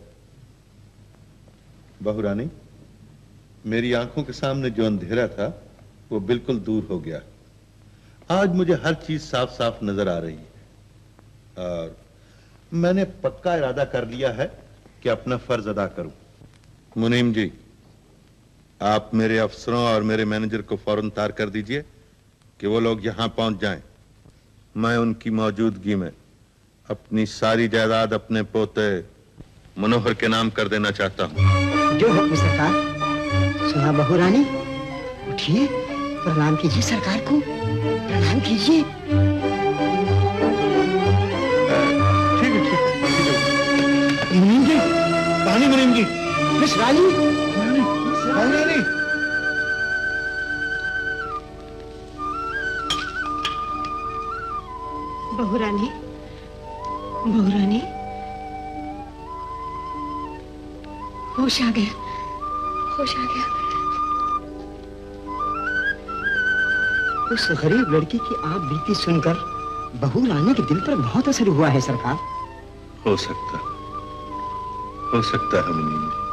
Speaker 5: बहुरानी, मेरी आंखों के सामने जो अंधेरा था वो बिल्कुल दूर हो गया। आज मुझे हर चीज साफ साफ नजर आ रही है और मैंने पक्का इरादा कर लिया है कि अपना फर्ज अदा करूं। मुनीम जी, आप मेरे अफसरों और मेरे मैनेजर को फौरन तार कर दीजिए कि वो लोग यहां पहुंच जाएं। मैं उनकी मौजूदगी में अपनी सारी जायदाद अपने पोते मनोहर के नाम कर देना चाहता हूं।
Speaker 4: जो हुक्म सरकार। सुना बहुरानी, उठिए, प्रणाम कीजिए सरकार को, प्रणाम कीजिए।
Speaker 5: ठीक है, ठीक है।
Speaker 7: मुनीम जी, पानी मुनीम जी।
Speaker 4: मिस रानी,
Speaker 7: बहुरानी।
Speaker 11: बहुरानी, बहुरानी, होश आ गया, होश आ गया।
Speaker 4: उस गरीब लड़की की आप बीती सुनकर बहू रानी के दिल पर बहुत असर हुआ है सरकार।
Speaker 5: हो सकता हो सकता है मुनीम जी।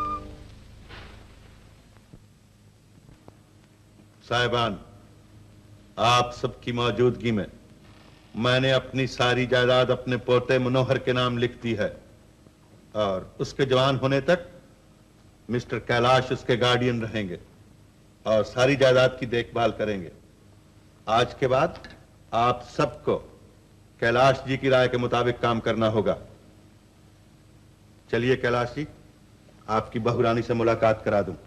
Speaker 5: साहिबान, आप सबकी मौजूदगी में मैंने अपनी सारी जायदाद अपने पोते मनोहर के नाम लिख दी है और उसके जवान होने तक मिस्टर कैलाश उसके गार्डियन रहेंगे और सारी जायदाद की देखभाल करेंगे। आज के बाद आप सबको कैलाश जी की राय के मुताबिक काम करना होगा। चलिए कैलाश जी, आपकी बहुरानी से मुलाकात करा दूं।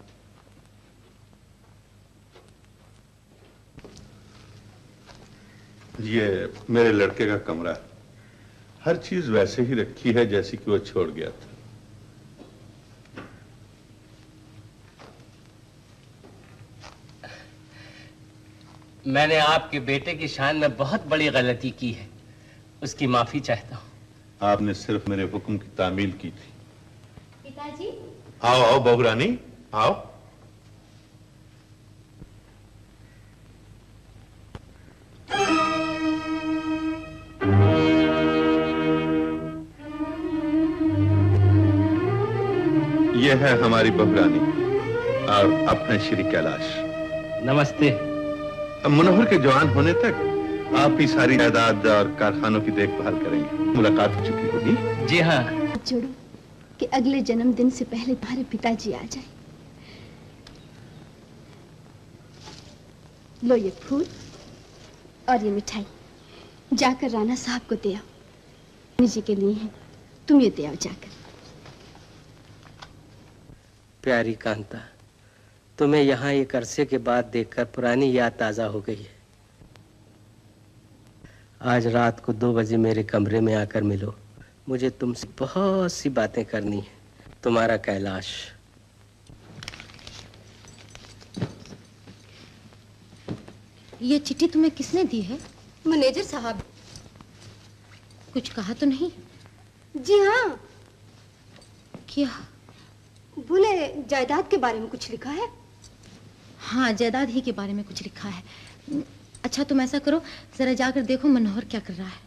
Speaker 5: ये मेरे लड़के का कमरा है। हर चीज वैसे ही रखी है जैसी कि वो छोड़ गया था।
Speaker 13: मैंने आपके बेटे की शान में बहुत बड़ी गलती की है, उसकी माफी चाहता हूं।
Speaker 5: आपने सिर्फ मेरे हुक्म की तामील की थी।
Speaker 14: पिताजी,
Speaker 5: आओ आओ बहुरानी, आओ। ये है हमारी बहुरानी और अपने श्री कैलाश।
Speaker 13: नमस्ते।
Speaker 5: मनोहर के जवान होने तक आप ही सारी जायदाद और कारखानों की देखभाल करेंगे। मुलाकात हो चुकी होगी।
Speaker 13: जी हाँ।
Speaker 2: जोड़ो कि अगले जन्मदिन से पहले तुम्हारे पिताजी आ जाए। लो ये फूल और ये मिठाई, जाकर राणा साहब को दे आओ। जी के लिए है, तुम ये दे आओ जाकर।
Speaker 13: प्यारी कांता, तुम्हें यहाँ एक अरसे के बाद देखकर पुरानी याद ताजा हो गई है। आज रात को दो बजे मेरे कमरे में आकर मिलो, मुझे तुमसे बहुत सी बातें करनी है। तुम्हारा कैलाश।
Speaker 14: ये चिट्ठी तुम्हें किसने दी है?
Speaker 11: मैनेजर साहब।
Speaker 14: कुछ कहा तो नहीं?
Speaker 11: जी हाँ।
Speaker 14: क्या?
Speaker 11: बोले जायदाद के बारे में कुछ लिखा है।
Speaker 14: हाँ, जायदाद ही के बारे में कुछ लिखा है। अच्छा, तुम ऐसा करो, जरा जाकर देखो मनोहर क्या कर रहा है।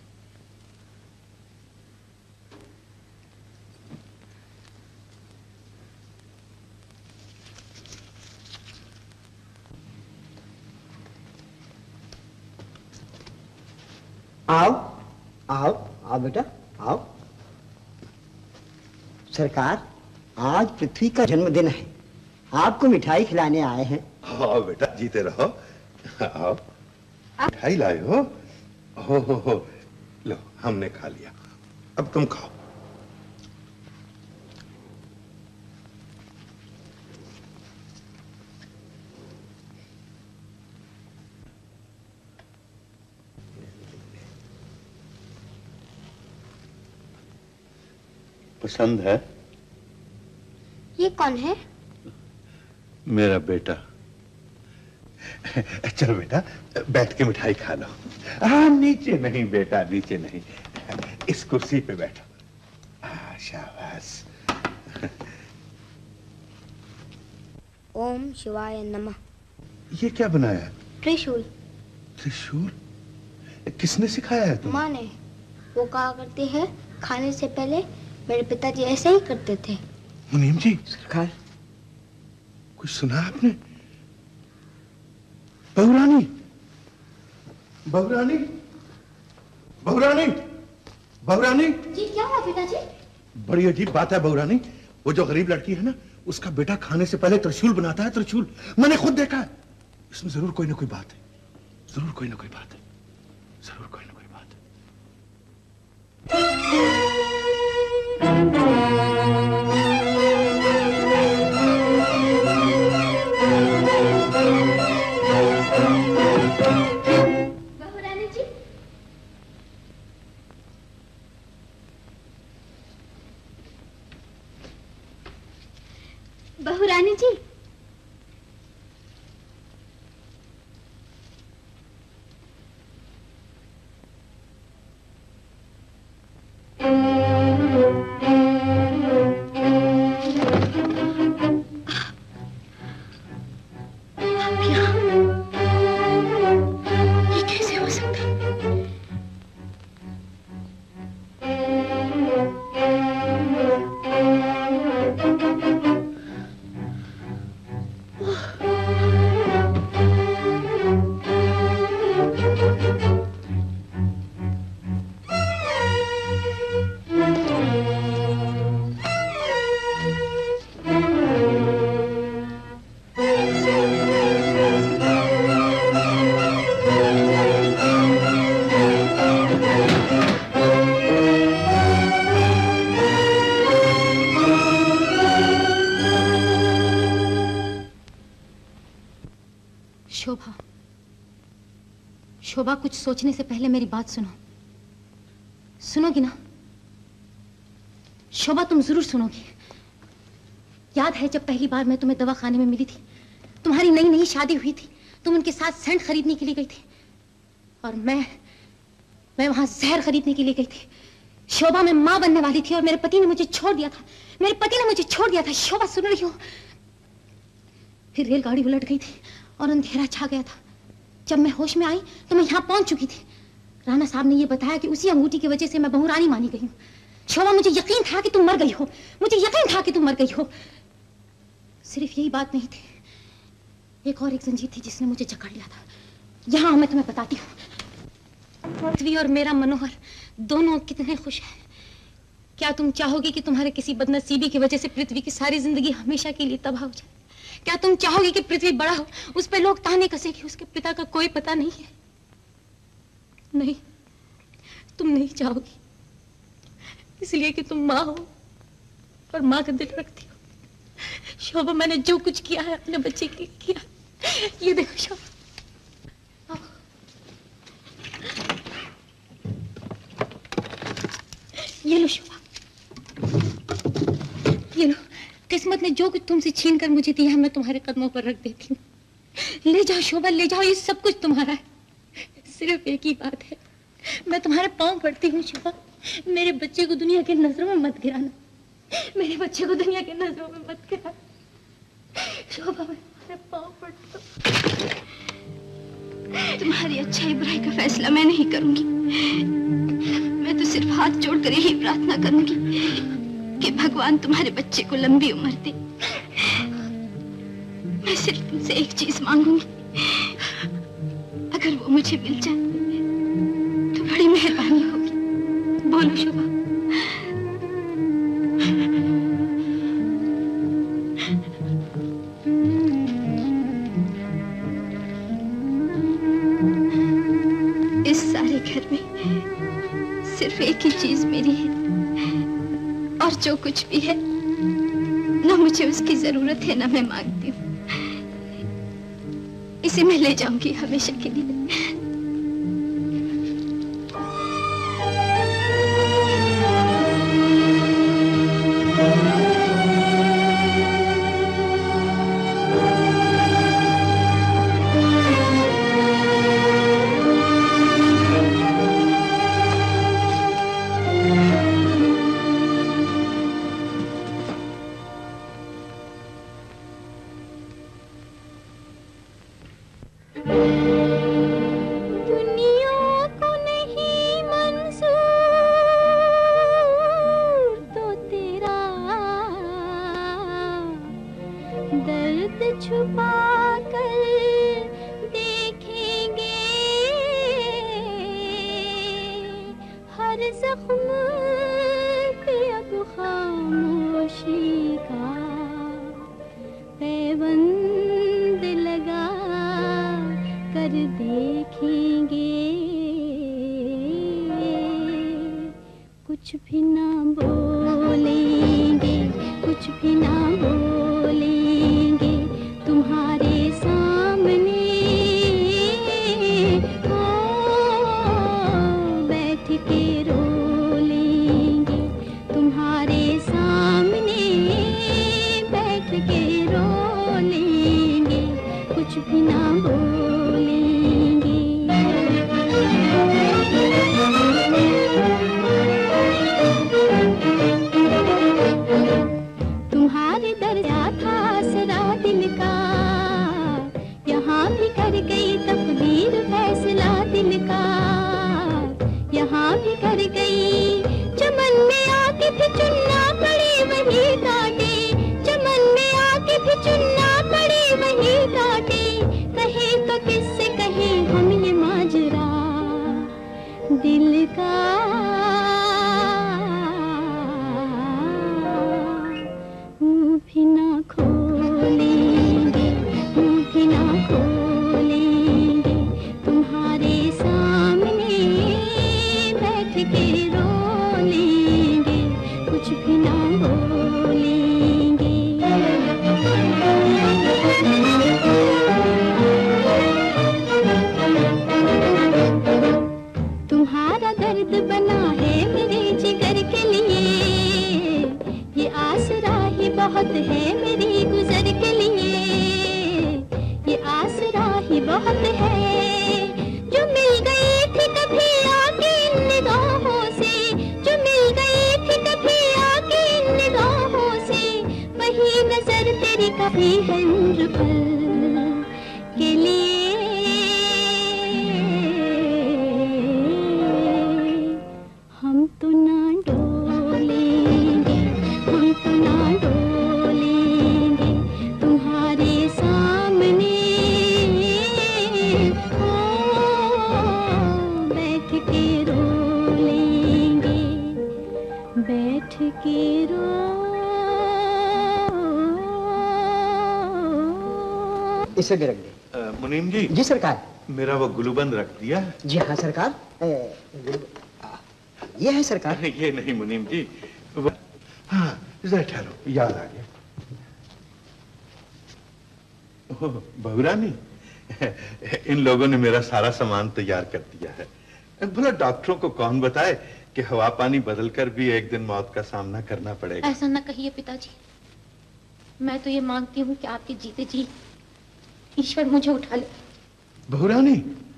Speaker 4: आओ आओ आओ बेटा आओ। सरकार, आज पृथ्वी का जन्मदिन है, आपको मिठाई खिलाने आए हैं।
Speaker 5: आओ बेटा, जीते रहो। आओ, मिठाई लाए हो? हो हो हो, लो हमने खा लिया, अब तुम खाओ। पसंद है?
Speaker 8: ये कौन है?
Speaker 5: मेरा बेटा। चलो बेटा, बैठ के मिठाई खा लो। हाँ, नीचे नहीं बेटा, नीचे नहीं, इस कुर्सी पे बैठो। हाँ, शाबाश।
Speaker 8: ओम शिवाय नमः।
Speaker 5: ये क्या बनाया?
Speaker 8: त्रिशूल।
Speaker 5: त्रिशूल? किसने सिखाया है तुम्हें?
Speaker 8: माँ ने। वो कहा करती है, खाने से पहले मेरे पिताजी ऐसे ही करते थे।
Speaker 5: मुनीम जी।
Speaker 4: सरकार,
Speaker 5: कुछ सुना आपने? बहुरानी, बहुरानी, बहुरानी, बहुरानी।
Speaker 8: जी क्या हुआ पिताजी?
Speaker 5: बड़ी अजीब बात है बहुरानी, वो जो गरीब लड़की है ना, उसका बेटा खाने से पहले त्रिशूल बनाता है। त्रिशूल मैंने खुद देखा है। इसमें जरूर कोई ना कोई बात है, जरूर कोई ना कोई बात है, जरूर कोई ना कोई बात है।
Speaker 8: बहुरानी जी। बहुरानी जी। ये कैसे हो सकता है?
Speaker 14: शोभा, शोभा, कुछ सोचने से पहले मेरी बात सुनो। सुनोगी ना? शोभा, तुम जरूर सुनोगी। याद है जब पहली बार मैं तुम्हें दवाखाने में मिली थी, तुम्हारी नई नई शादी हुई थी, तुम उनके साथ सेंट खरीदने के लिए गई थी और मैं मैं वहां जहर खरीदने के लिए गई थी। शोभा, मैं मां बनने वाली थी और मेरे पति ने मुझे छोड़ दिया था। मेरे पति ने मुझे छोड़ दिया था। शोभा, सुन रही हो? फिर रेलगाड़ी उलट गई थी और अंधेरा छा गया था। जब मैं होश में आई तो मैं यहाँ पहुंच चुकी थी। राणा साहब ने यह बताया कि उसी अंगूठी की वजह से मैं बहुरानी मानी गई हूँ। शोभा, मुझे यकीन था कि तुम मर गई हो, मुझे यकीन था कि तुम मर गई हो। सिर्फ यही बात नहीं थी, एक और एक जंजीर थी जिसने मुझे जकड़ लिया था। यहाँ मैं तुम्हें बताती हूँ। पृथ्वी और मेरा मनोहर दोनों कितने खुश हैं। क्या तुम चाहोगे कि तुम्हारे किसी बदनसीबी की वजह से पृथ्वी की सारी जिंदगी हमेशा के लिए तबाह हो जाए? क्या तुम चाहोगे कि पृथ्वी बड़ा हो, उस पर लोग ताने कसे कि उसके पिता का कोई पता नहीं है? नहीं, तुम नहीं चाहोगी, इसलिए कि तुम माँ हो और माँ का दिल रखती हो। शोभा, मैंने जो कुछ किया है अपने बच्चे के लिए किया। ये देखो शोभा, ये लो शोभा, ये लो। किस्मत ने जो कुछ तुमसे छीन कर मुझे दिया है, मैं तुम्हारे कदमों पर रख देती हूँ। ले जाओ शोभा, ले जाओ, ये सब कुछ तुम्हारा है। सिर्फ एक ही बात है, मैं तुम्हारे पाँव पड़ती हूँ शोभा, मेरे बच्चे को दुनिया की नजरों में मत गिराना। मेरे बच्चे को दुनिया की नजरों में मत गिराना शोभा, मैं तुम्हारे पाँव पड़ती हूँ।
Speaker 2: तुम्हारी अच्छाई बुराई का फैसला मैं नहीं करूंगी। मैं तो सिर्फ हाथ जोड़कर यही प्रार्थना करूंगी कि भगवान तुम्हारे बच्चे को लंबी उम्र दे। मैं सिर्फ तुमसे एक चीज मांगूंगी, अगर वो मुझे मिल जाए तो बड़ी मेहरबानी बोलो शोभा। इस सारे घर में सिर्फ एक ही चीज मेरी है, और जो कुछ भी है ना मुझे उसकी जरूरत है ना मैं मांगती हूँ। इसे मैं ले जाऊंगी हमेशा के लिए।
Speaker 4: इसे भी रख दे।
Speaker 5: मुनीम जी।
Speaker 4: जी सरकार।
Speaker 5: मेरा वो गुलूबंद रख दिया।
Speaker 4: जी हाँ सरकार। ए, ये है सरकार।
Speaker 5: ये नहीं मुनीम जी। वो... हाँ जरा ठहरो, याद आ गया। ओह बहुरानी, इन लोगों ने मेरा सारा सामान तैयार कर दिया है। भला डॉक्टरों को कौन बताए कि हवा पानी बदलकर भी एक दिन मौत का सामना करना पड़ेगा।
Speaker 14: ऐसा न कहिए पिताजी, मैं तो ये मांगती हूँ कि आपके जीते जी ईश्वर मुझे उठा ले।
Speaker 5: बहुरानी,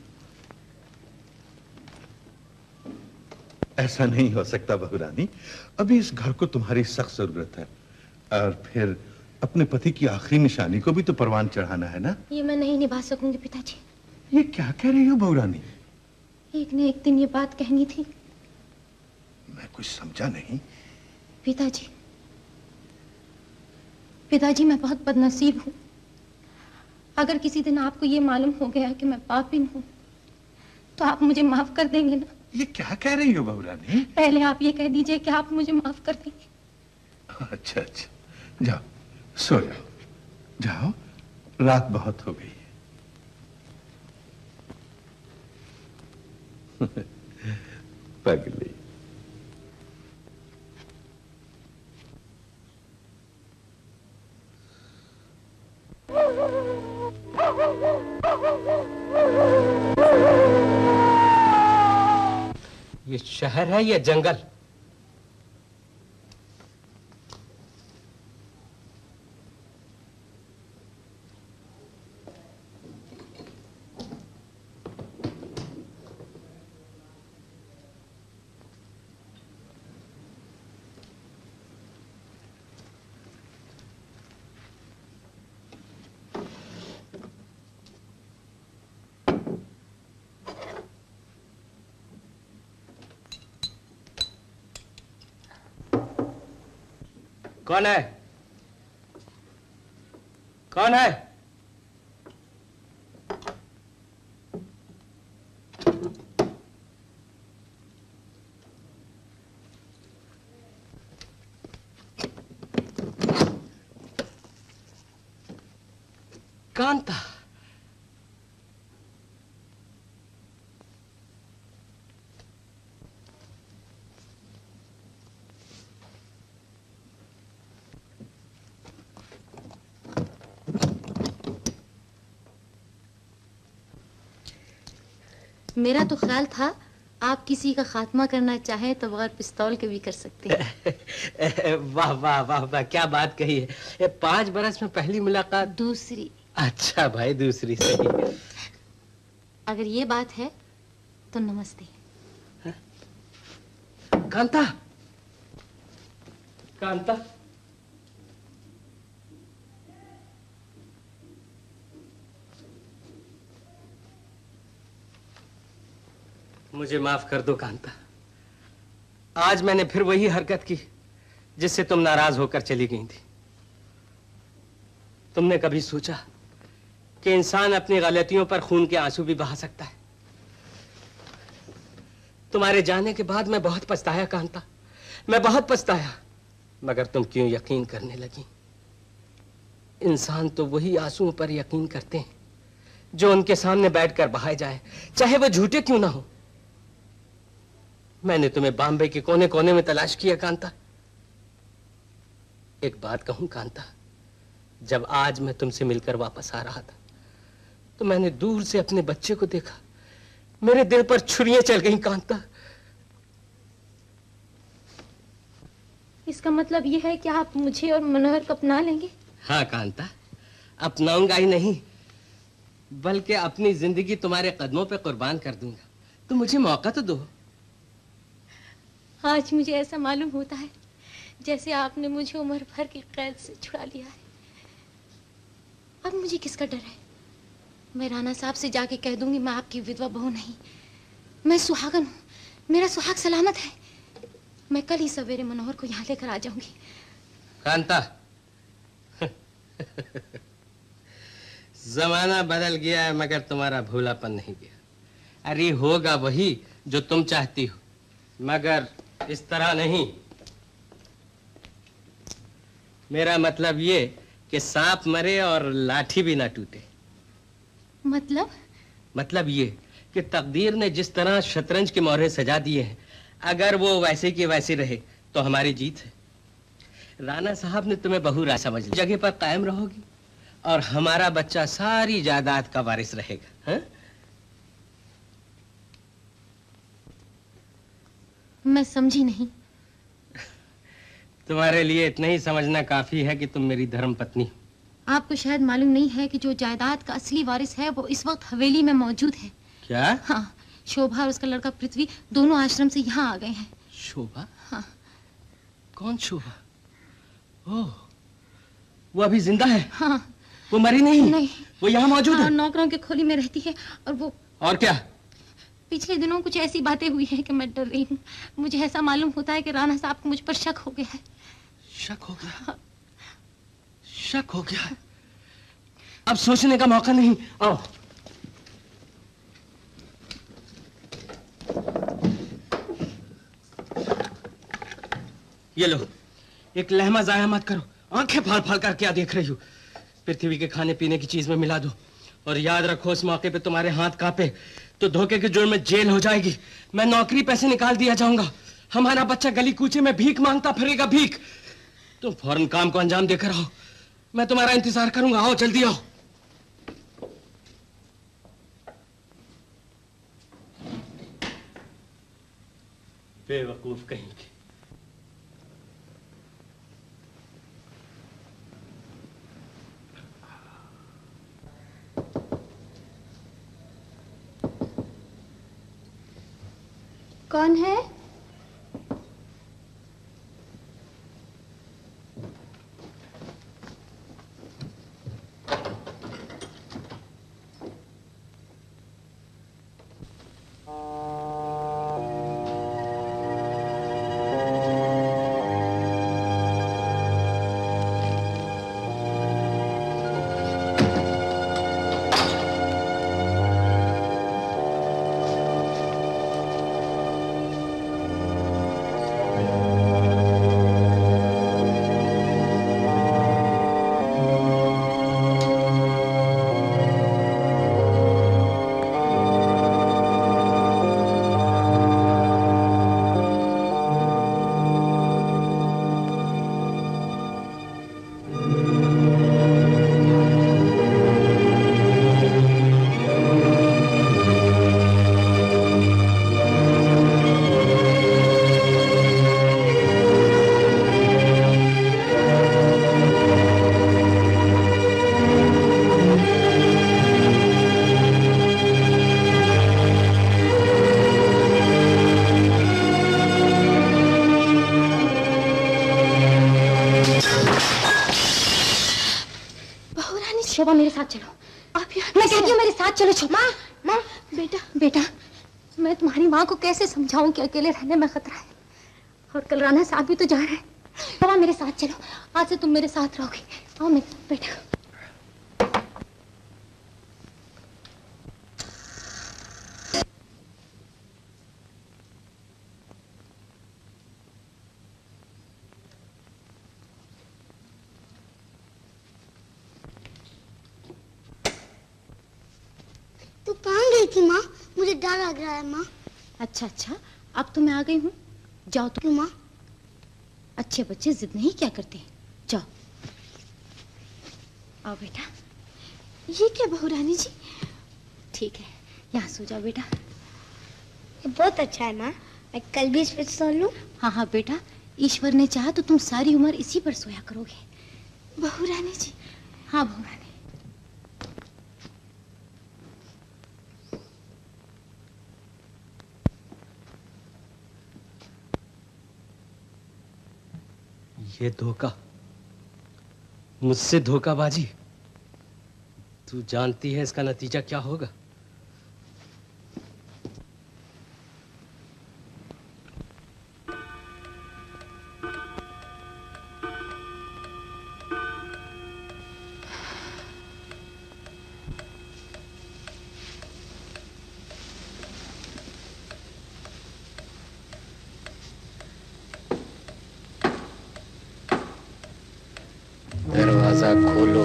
Speaker 5: ऐसा नहीं हो सकता बहुरानी। अभी इस घर को तुम्हारी सख्त जरूरत है, और फिर अपने पति की आखिरी निशानी को भी तो परवान चढ़ाना है ना।
Speaker 14: ये मैं नहीं निभा सकूंगी पिताजी।
Speaker 5: ये क्या कह रही हो बहुरानी?
Speaker 14: एक न एक दिन ये बात कहनी थी।
Speaker 5: मैं कुछ समझा नहीं।
Speaker 14: पिताजी, पिताजी मैं बहुत बदनसीब हूँ। अगर किसी दिन आपको ये मालूम हो गया कि मैं पापिन हूँ, तो आप मुझे माफ कर देंगे ना?
Speaker 5: ये क्या कह रही हो बहू रानी?
Speaker 14: पहले आप ये कह दीजिए कि आप मुझे माफ कर देंगे।
Speaker 5: अच्छा अच्छा, जाओ सो जाओ, जाओ, रात बहुत हो गई है। पगली।
Speaker 13: ये शहर है या जंगल? कौन है? कौन है? कांता।
Speaker 14: मेरा तो ख्याल था आप किसी का खात्मा करना चाहें तो बगैर पिस्तौल के भी कर सकते हैं।
Speaker 13: वाह वाह वाह वाह, क्या बात कही है। पांच बरस में पहली मुलाकात।
Speaker 14: दूसरी।
Speaker 13: अच्छा भाई, दूसरी सही।
Speaker 14: अगर ये बात है तो नमस्ते।
Speaker 13: कांता, कांता, मुझे माफ कर दो कांता। आज मैंने फिर वही हरकत की जिससे तुम नाराज होकर चली गई थी। तुमने कभी सोचा कि इंसान अपनी गलतियों पर खून के आंसू भी बहा सकता है? तुम्हारे जाने के बाद मैं बहुत पछताया कांता, मैं बहुत पछताया। मगर तुम क्यों यकीन करने लगी? इंसान तो वही आंसुओं पर यकीन करते हैं जो उनके सामने बैठकर बहाए जाए, चाहे वो झूठे क्यों ना हो। मैंने तुम्हें बॉम्बे के कोने कोने में तलाश किया कांता। एक बात कहूं कांता, जब आज मैं तुमसे मिलकर वापस आ रहा था तो मैंने दूर से अपने बच्चे को देखा। मेरे दिल पर छुरियां चल गईं कांता।
Speaker 14: इसका मतलब यह है कि आप मुझे और मनोहर को अपना लेंगे?
Speaker 13: हाँ कांता, अपनाऊंगा ही नहीं बल्कि अपनी जिंदगी तुम्हारे कदमों पे कुर्बान कर दूंगा। तो मुझे मौका तो दो।
Speaker 14: आज मुझे ऐसा मालूम होता है जैसे आपने मुझे उम्र भर की कैद से छुड़ा लिया है। अब मुझे किसका डर है? मैं राणा साहब से जाके कह दूंगी मैं आपकी विधवा बहू नहीं, मैं सुहागन हूँ, मेरा सुहाग सलामत है। मैं कल ही सवेरे मनोहर को यहाँ लेकर आ जाऊंगी।
Speaker 13: कांता, जमाना बदल गया है मगर तुम्हारा भूलापन नहीं गया। अरे होगा वही जो तुम चाहती हो, मगर इस तरह नहीं। मेरा मतलब ये कि सांप मरे और लाठी भी ना टूटे।
Speaker 14: मतलब?
Speaker 13: मतलब ये कि तकदीर ने जिस तरह शतरंज के मोहरे सजा दिए हैं, अगर वो वैसे की वैसी रहे तो हमारी जीत है। राणा साहब ने तुम्हें बहू राय समझ लिया, जगह पर कायम रहोगी और हमारा बच्चा सारी जायदाद का वारिस रहेगा। हा?
Speaker 14: मैं समझी नहीं।
Speaker 13: तुम्हारे लिए इतना ही समझना काफी है कि तुम मेरी धर्म पत्नी हो।
Speaker 14: आपको शायद मालूम नहीं है कि जो जायदाद का असली वारिस है वो इस वक्त हवेली में मौजूद है।
Speaker 13: क्या?
Speaker 14: हाँ, शोभा और उसका लड़का पृथ्वी दोनों आश्रम से यहाँ आ गए हैं।
Speaker 13: शोभा?
Speaker 14: हाँ।
Speaker 13: कौन शोभा? ओह, वो अभी जिंदा है?
Speaker 14: हाँ।
Speaker 13: वो मरी नहीं?
Speaker 14: नहीं।
Speaker 13: वो यहाँ मौजूद
Speaker 14: हाँ,
Speaker 13: है?
Speaker 14: नौकरों के खोली में रहती है। और वो
Speaker 13: और क्या?
Speaker 14: पिछले दिनों कुछ ऐसी बातें हुई हैं कि मैं डर रही हूँ। मुझे ऐसा मालूम होता है कि राणा साहब को मुझ पर शक हो गया है।
Speaker 13: शक हो गया? हाँ। शक हो गया? अब सोचने का मौका नहीं। आओ। ये लो, एक लहमा जाया मत करो। आंखें फाड़ फाड़ कर क्या देख रही हो? पृथ्वी के खाने पीने की चीज में मिला दो, और याद रखो इस मौके पे तुम्हारे हाथ कांपे तो धोखे के जुर्म में जेल हो जाएगी। मैं नौकरी पैसे निकाल दिया जाऊंगा। हमारा बच्चा गली कूचे में भीख मांगता फिरेगा, भीख। तुम फौरन काम को अंजाम देकर आओ, मैं तुम्हारा इंतजार करूंगा। आओ, जल्दी आओ। बेवकूफ कहीं की।
Speaker 2: कौन है?
Speaker 14: शोभा मेरे साथ चलो। आप यहाँ मैं कहती हूँ मेरे साथ चलो। शोभा माँ माँ बेटा बेटा मैं तुम्हारी माँ को कैसे समझाऊं कि अकेले रहने में खतरा है, और कल राणा साहब भी तो जा रहे हैं। शोभा मेरे साथ चलो, आज से तुम मेरे साथ रहोगी। आओ मेरे साथ बेटा।
Speaker 8: तू कहाँ गई थी माँ? मुझे डर लग रहा है माँ।
Speaker 14: अच्छा अच्छा, अब तो मैं आ गई हूँ। जाओ तो।
Speaker 8: क्यों माँ?
Speaker 14: अच्छे बच्चे जिद नहीं क्या करते। जाओ। आओ बेटा।
Speaker 2: ये क्या बहू रानी जी?
Speaker 14: ठीक है, यहाँ सो जाओ बेटा।
Speaker 8: ये बहुत अच्छा है माँ, मैं कल भी इस पर सो लूं?
Speaker 14: हाँ हाँ बेटा, ईश्वर ने चाहा तो तुम सारी उम्र इसी पर सोया करोगे।
Speaker 2: बहू रानी जी।
Speaker 14: हाँ बहू रानी।
Speaker 13: ये धोखा, मुझसे धोखाबाजी। तू जानती है इसका नतीजा क्या होगा?
Speaker 16: दरवाजा खोलो।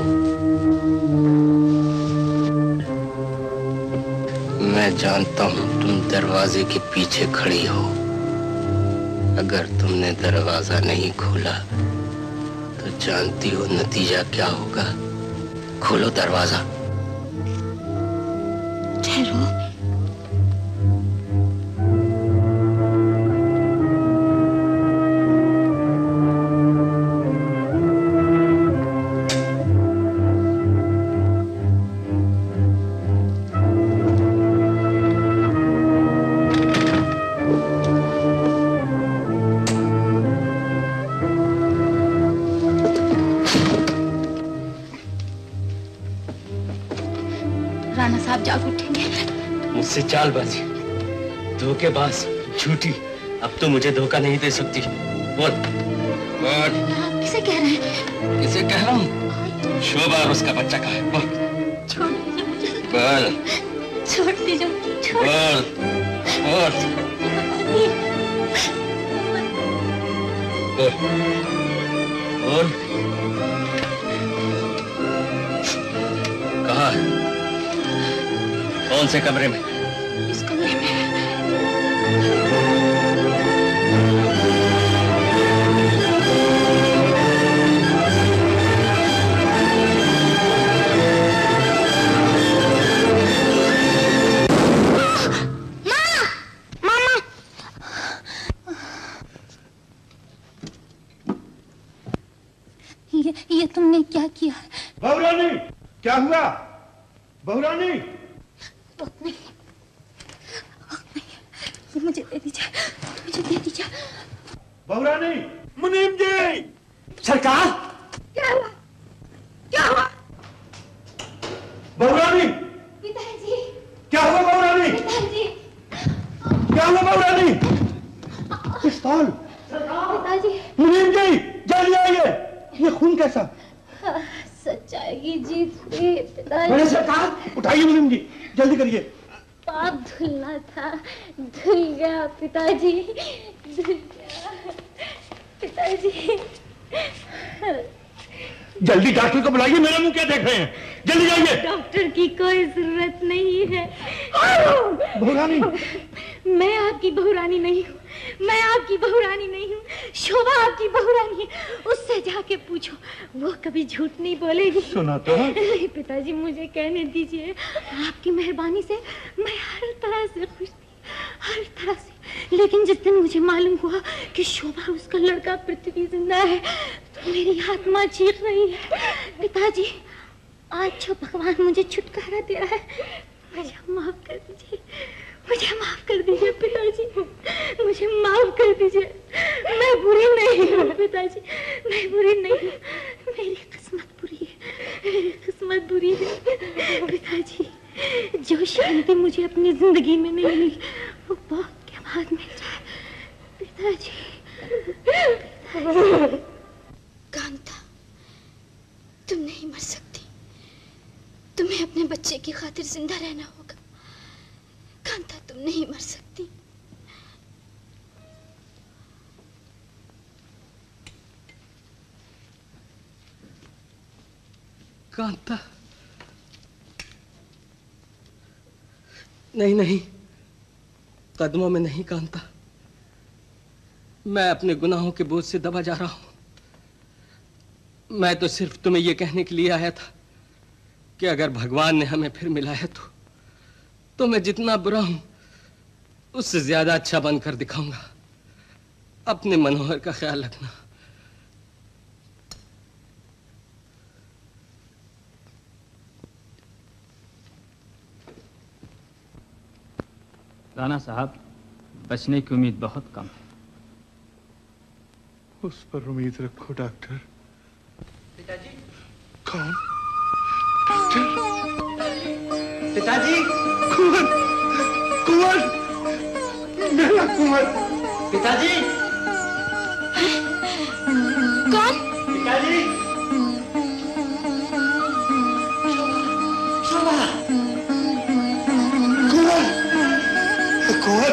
Speaker 16: मैं जानता हूं तुम दरवाजे के पीछे खड़ी हो। अगर तुमने दरवाजा नहीं खोला तो जानती हो नतीजा क्या होगा। खोलो दरवाजा।
Speaker 2: ठहरो।
Speaker 14: राणा साहब जाग उठेंगे।
Speaker 13: मुझसे चालबाजी, धोखेबाज, झूठी। अब तो मुझे धोखा नहीं दे सकती। बोल बोल।
Speaker 14: किसे कह रहे हैं?
Speaker 13: किसे कह रहा हूँ? शोभा और उसका बच्चा कहाँ है? बोल।
Speaker 14: छोड़ दीजिए मुझे।
Speaker 13: बोल।
Speaker 14: छोड़ दीजिए। छोड़।
Speaker 13: बोल। बोल।
Speaker 16: बोल बोल कहाँ है? कौन से कमरे में?
Speaker 2: इस कमरे में।
Speaker 14: ये ये तुमने क्या किया?
Speaker 5: बहुरानी, क्या हुआ? बहुरानी,
Speaker 14: वक्त नहीं, वक्त नहीं, मुझे दे दीजिए, मुझे दे दीजिए।
Speaker 5: बहुरानी, मुनीम जी।
Speaker 10: सरकार,
Speaker 14: क्या हुआ? क्या हुआ?
Speaker 5: बहुरानी,
Speaker 14: पिताजी,
Speaker 5: क्या हुआ बहुरानी?
Speaker 14: पिताजी,
Speaker 5: क्या हुआ बहुरानी? पिस्तौल।
Speaker 14: पिताजी,
Speaker 5: मुनीम जी, जल्दी आइए। ये खून कैसा?
Speaker 14: सच्चाई की जीत हुई पिताजी।
Speaker 5: बड़े सरकार, उठाइए मुनीम जी, जल्दी करिए।
Speaker 14: पाप धुलना था, धुल गया पिताजी, धुल गया पिताजी।
Speaker 5: जल्दी डॉक्टर को बुलाइए, मेरा मुंह क्या देख रहे हैं? जल्दी जाइए।
Speaker 14: डॉक्टर की कोई जरूरत नहीं है।
Speaker 5: बहुरानी,
Speaker 14: मैं आपकी बहुरानी नहीं हूँ, मैं आपकी बहुरानी नहीं हूँ, शोभा आपकी बहुरानी है। उससे जाके पूछो, वो कभी झूठ नहीं बोलेगी।
Speaker 5: सुना तो है।
Speaker 14: पिताजी मुझे कहने दीजिए, आपकी मेहरबानी से मैं हर तरह से खुश थी, हर तरह से। लेकिन जिस दिन मुझे मालूम हुआ कि शोभा उसका लड़का पृथ्वी जिंदा है, तो मेरी आत्मा चीख रही है। पिताजी, आज जो भगवान मुझे छुटकारा दे रहा है, मुझे माफ कर दीजिए, मुझे माफ कर दीजिए पिताजी, मुझे माफ कर दीजिए। मैं बुरी नहीं हूँ पिताजी, मैं बुरी नहीं हूँ, मेरी किस्मत बुरी है, मेरी किस्मत बुरी है पिताजी। जो शांति मुझे अपनी जिंदगी में नहीं मिली, वो बहुत के बाद मिल जाए पिताजी, पिताजी।
Speaker 2: कांता, तुम नहीं मर सकती, तुम्हें अपने बच्चे की खातिर जिंदा रहना होगा। कांता, तुम नहीं मर सकती।
Speaker 13: कांता, नहीं नहीं, कदमों में नहीं कांता, मैं अपने गुनाहों के बोझ से दबा जा रहा हूं। मैं तो सिर्फ तुम्हें यह कहने के लिए आया था कि अगर भगवान ने हमें फिर मिलाया तो तो मैं जितना बुरा हूं उससे ज्यादा अच्छा बनकर दिखाऊंगा। अपने मनोहर का ख्याल रखना।
Speaker 18: राणा साहब, बचने की उम्मीद बहुत कम है।
Speaker 5: उस पर उम्मीद रखो डॉक्टर।
Speaker 12: पिताजी।
Speaker 5: कौन? डॉक्टर।
Speaker 12: पिताजी।
Speaker 5: कुंवर, कुंवर, मेरा कुंवर।
Speaker 12: पिताजी।
Speaker 2: कौन?
Speaker 12: पिताजी। शोभा।
Speaker 5: कुंवर, कुंवर,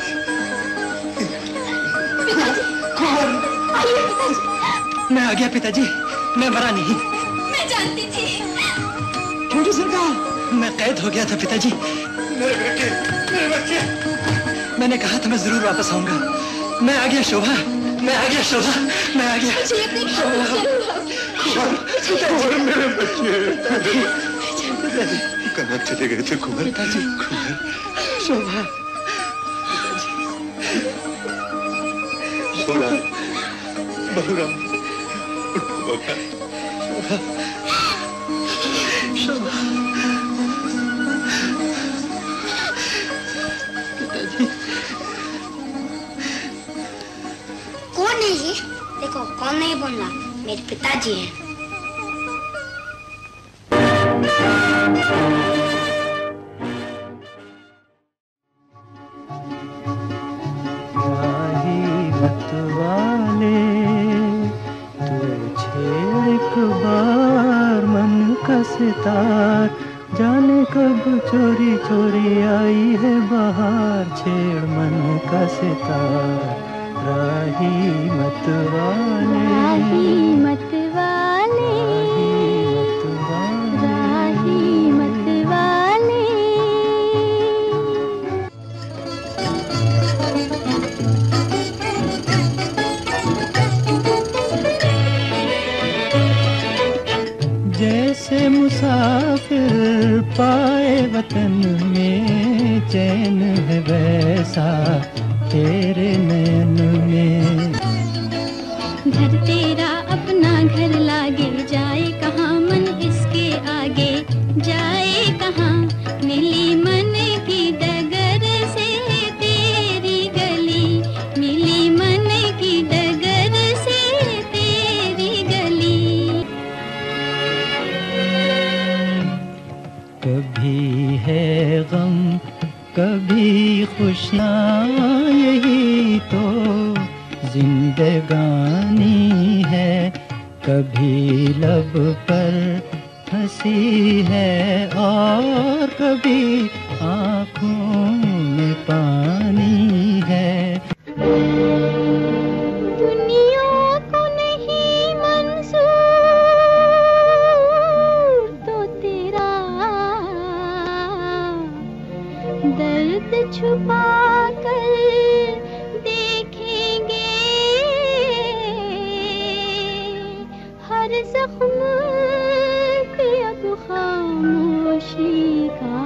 Speaker 5: कुंवर।
Speaker 2: आइए पिताजी।
Speaker 12: मैं आ गया पिताजी, मैं मरा नहीं।
Speaker 2: मैं जानती थी।
Speaker 12: क्योंकि सरकार, मैं कैद हो गया था पिताजी।
Speaker 5: मेरे बेटे, मेरे बच्चे।
Speaker 12: मैंने कहा था मैं जरूर वापस आऊंगा। मैं आ गया शोभा, मैं आ गया शोभा, मैं आ गया।
Speaker 2: मुझे अपने घर
Speaker 5: कुंवर, मेरे बच्चे।
Speaker 12: पिताजी,
Speaker 5: कहाँ चले गए थे कुंवर?
Speaker 12: पिताजी,
Speaker 5: कुंवर,
Speaker 12: शोभा।
Speaker 5: शोभा, बहुराम, शोभा,
Speaker 12: शोभा। पिताजी।
Speaker 8: कौन है ये? देखो, कौन नहीं बोलना, मेरे पिताजी हैं।
Speaker 1: सितार जाने कब चोरी चोरी आई है बहार, छेड़ मन का सितार राही मत वाले,
Speaker 15: राही मत वाले, राही मत वाले।
Speaker 1: जैसे मुसाफिर पाए वतन में चैन है, वैसा तेरे नयन में।
Speaker 15: घर तेरा अपना घर लागे, जाए कहाँ मन इसके आगे, जाए कहाँ। मिली मन की डगर से तेरी गली, मिली मन की डगर से तेरी गली।
Speaker 1: कभी है गम कभी खुशियाँ, यही तो जिंदगानी है। कभी लब पर हंसी है और कभी आँखों में पानी है।
Speaker 15: दुनिया को नहीं मंजूर तो तेरा दर्द छुपा कर देखेंगे, हर जख्म पे अब खामोशी का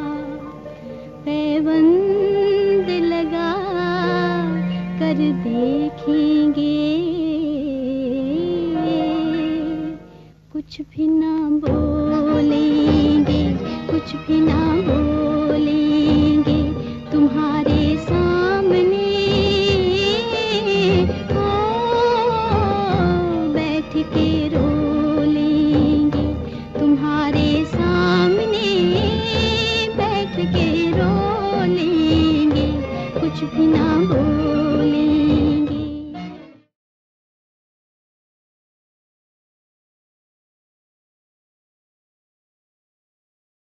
Speaker 15: पैबंद लगा कर देखेंगे। कुछ भी ना बोलेंगे, कुछ भी ना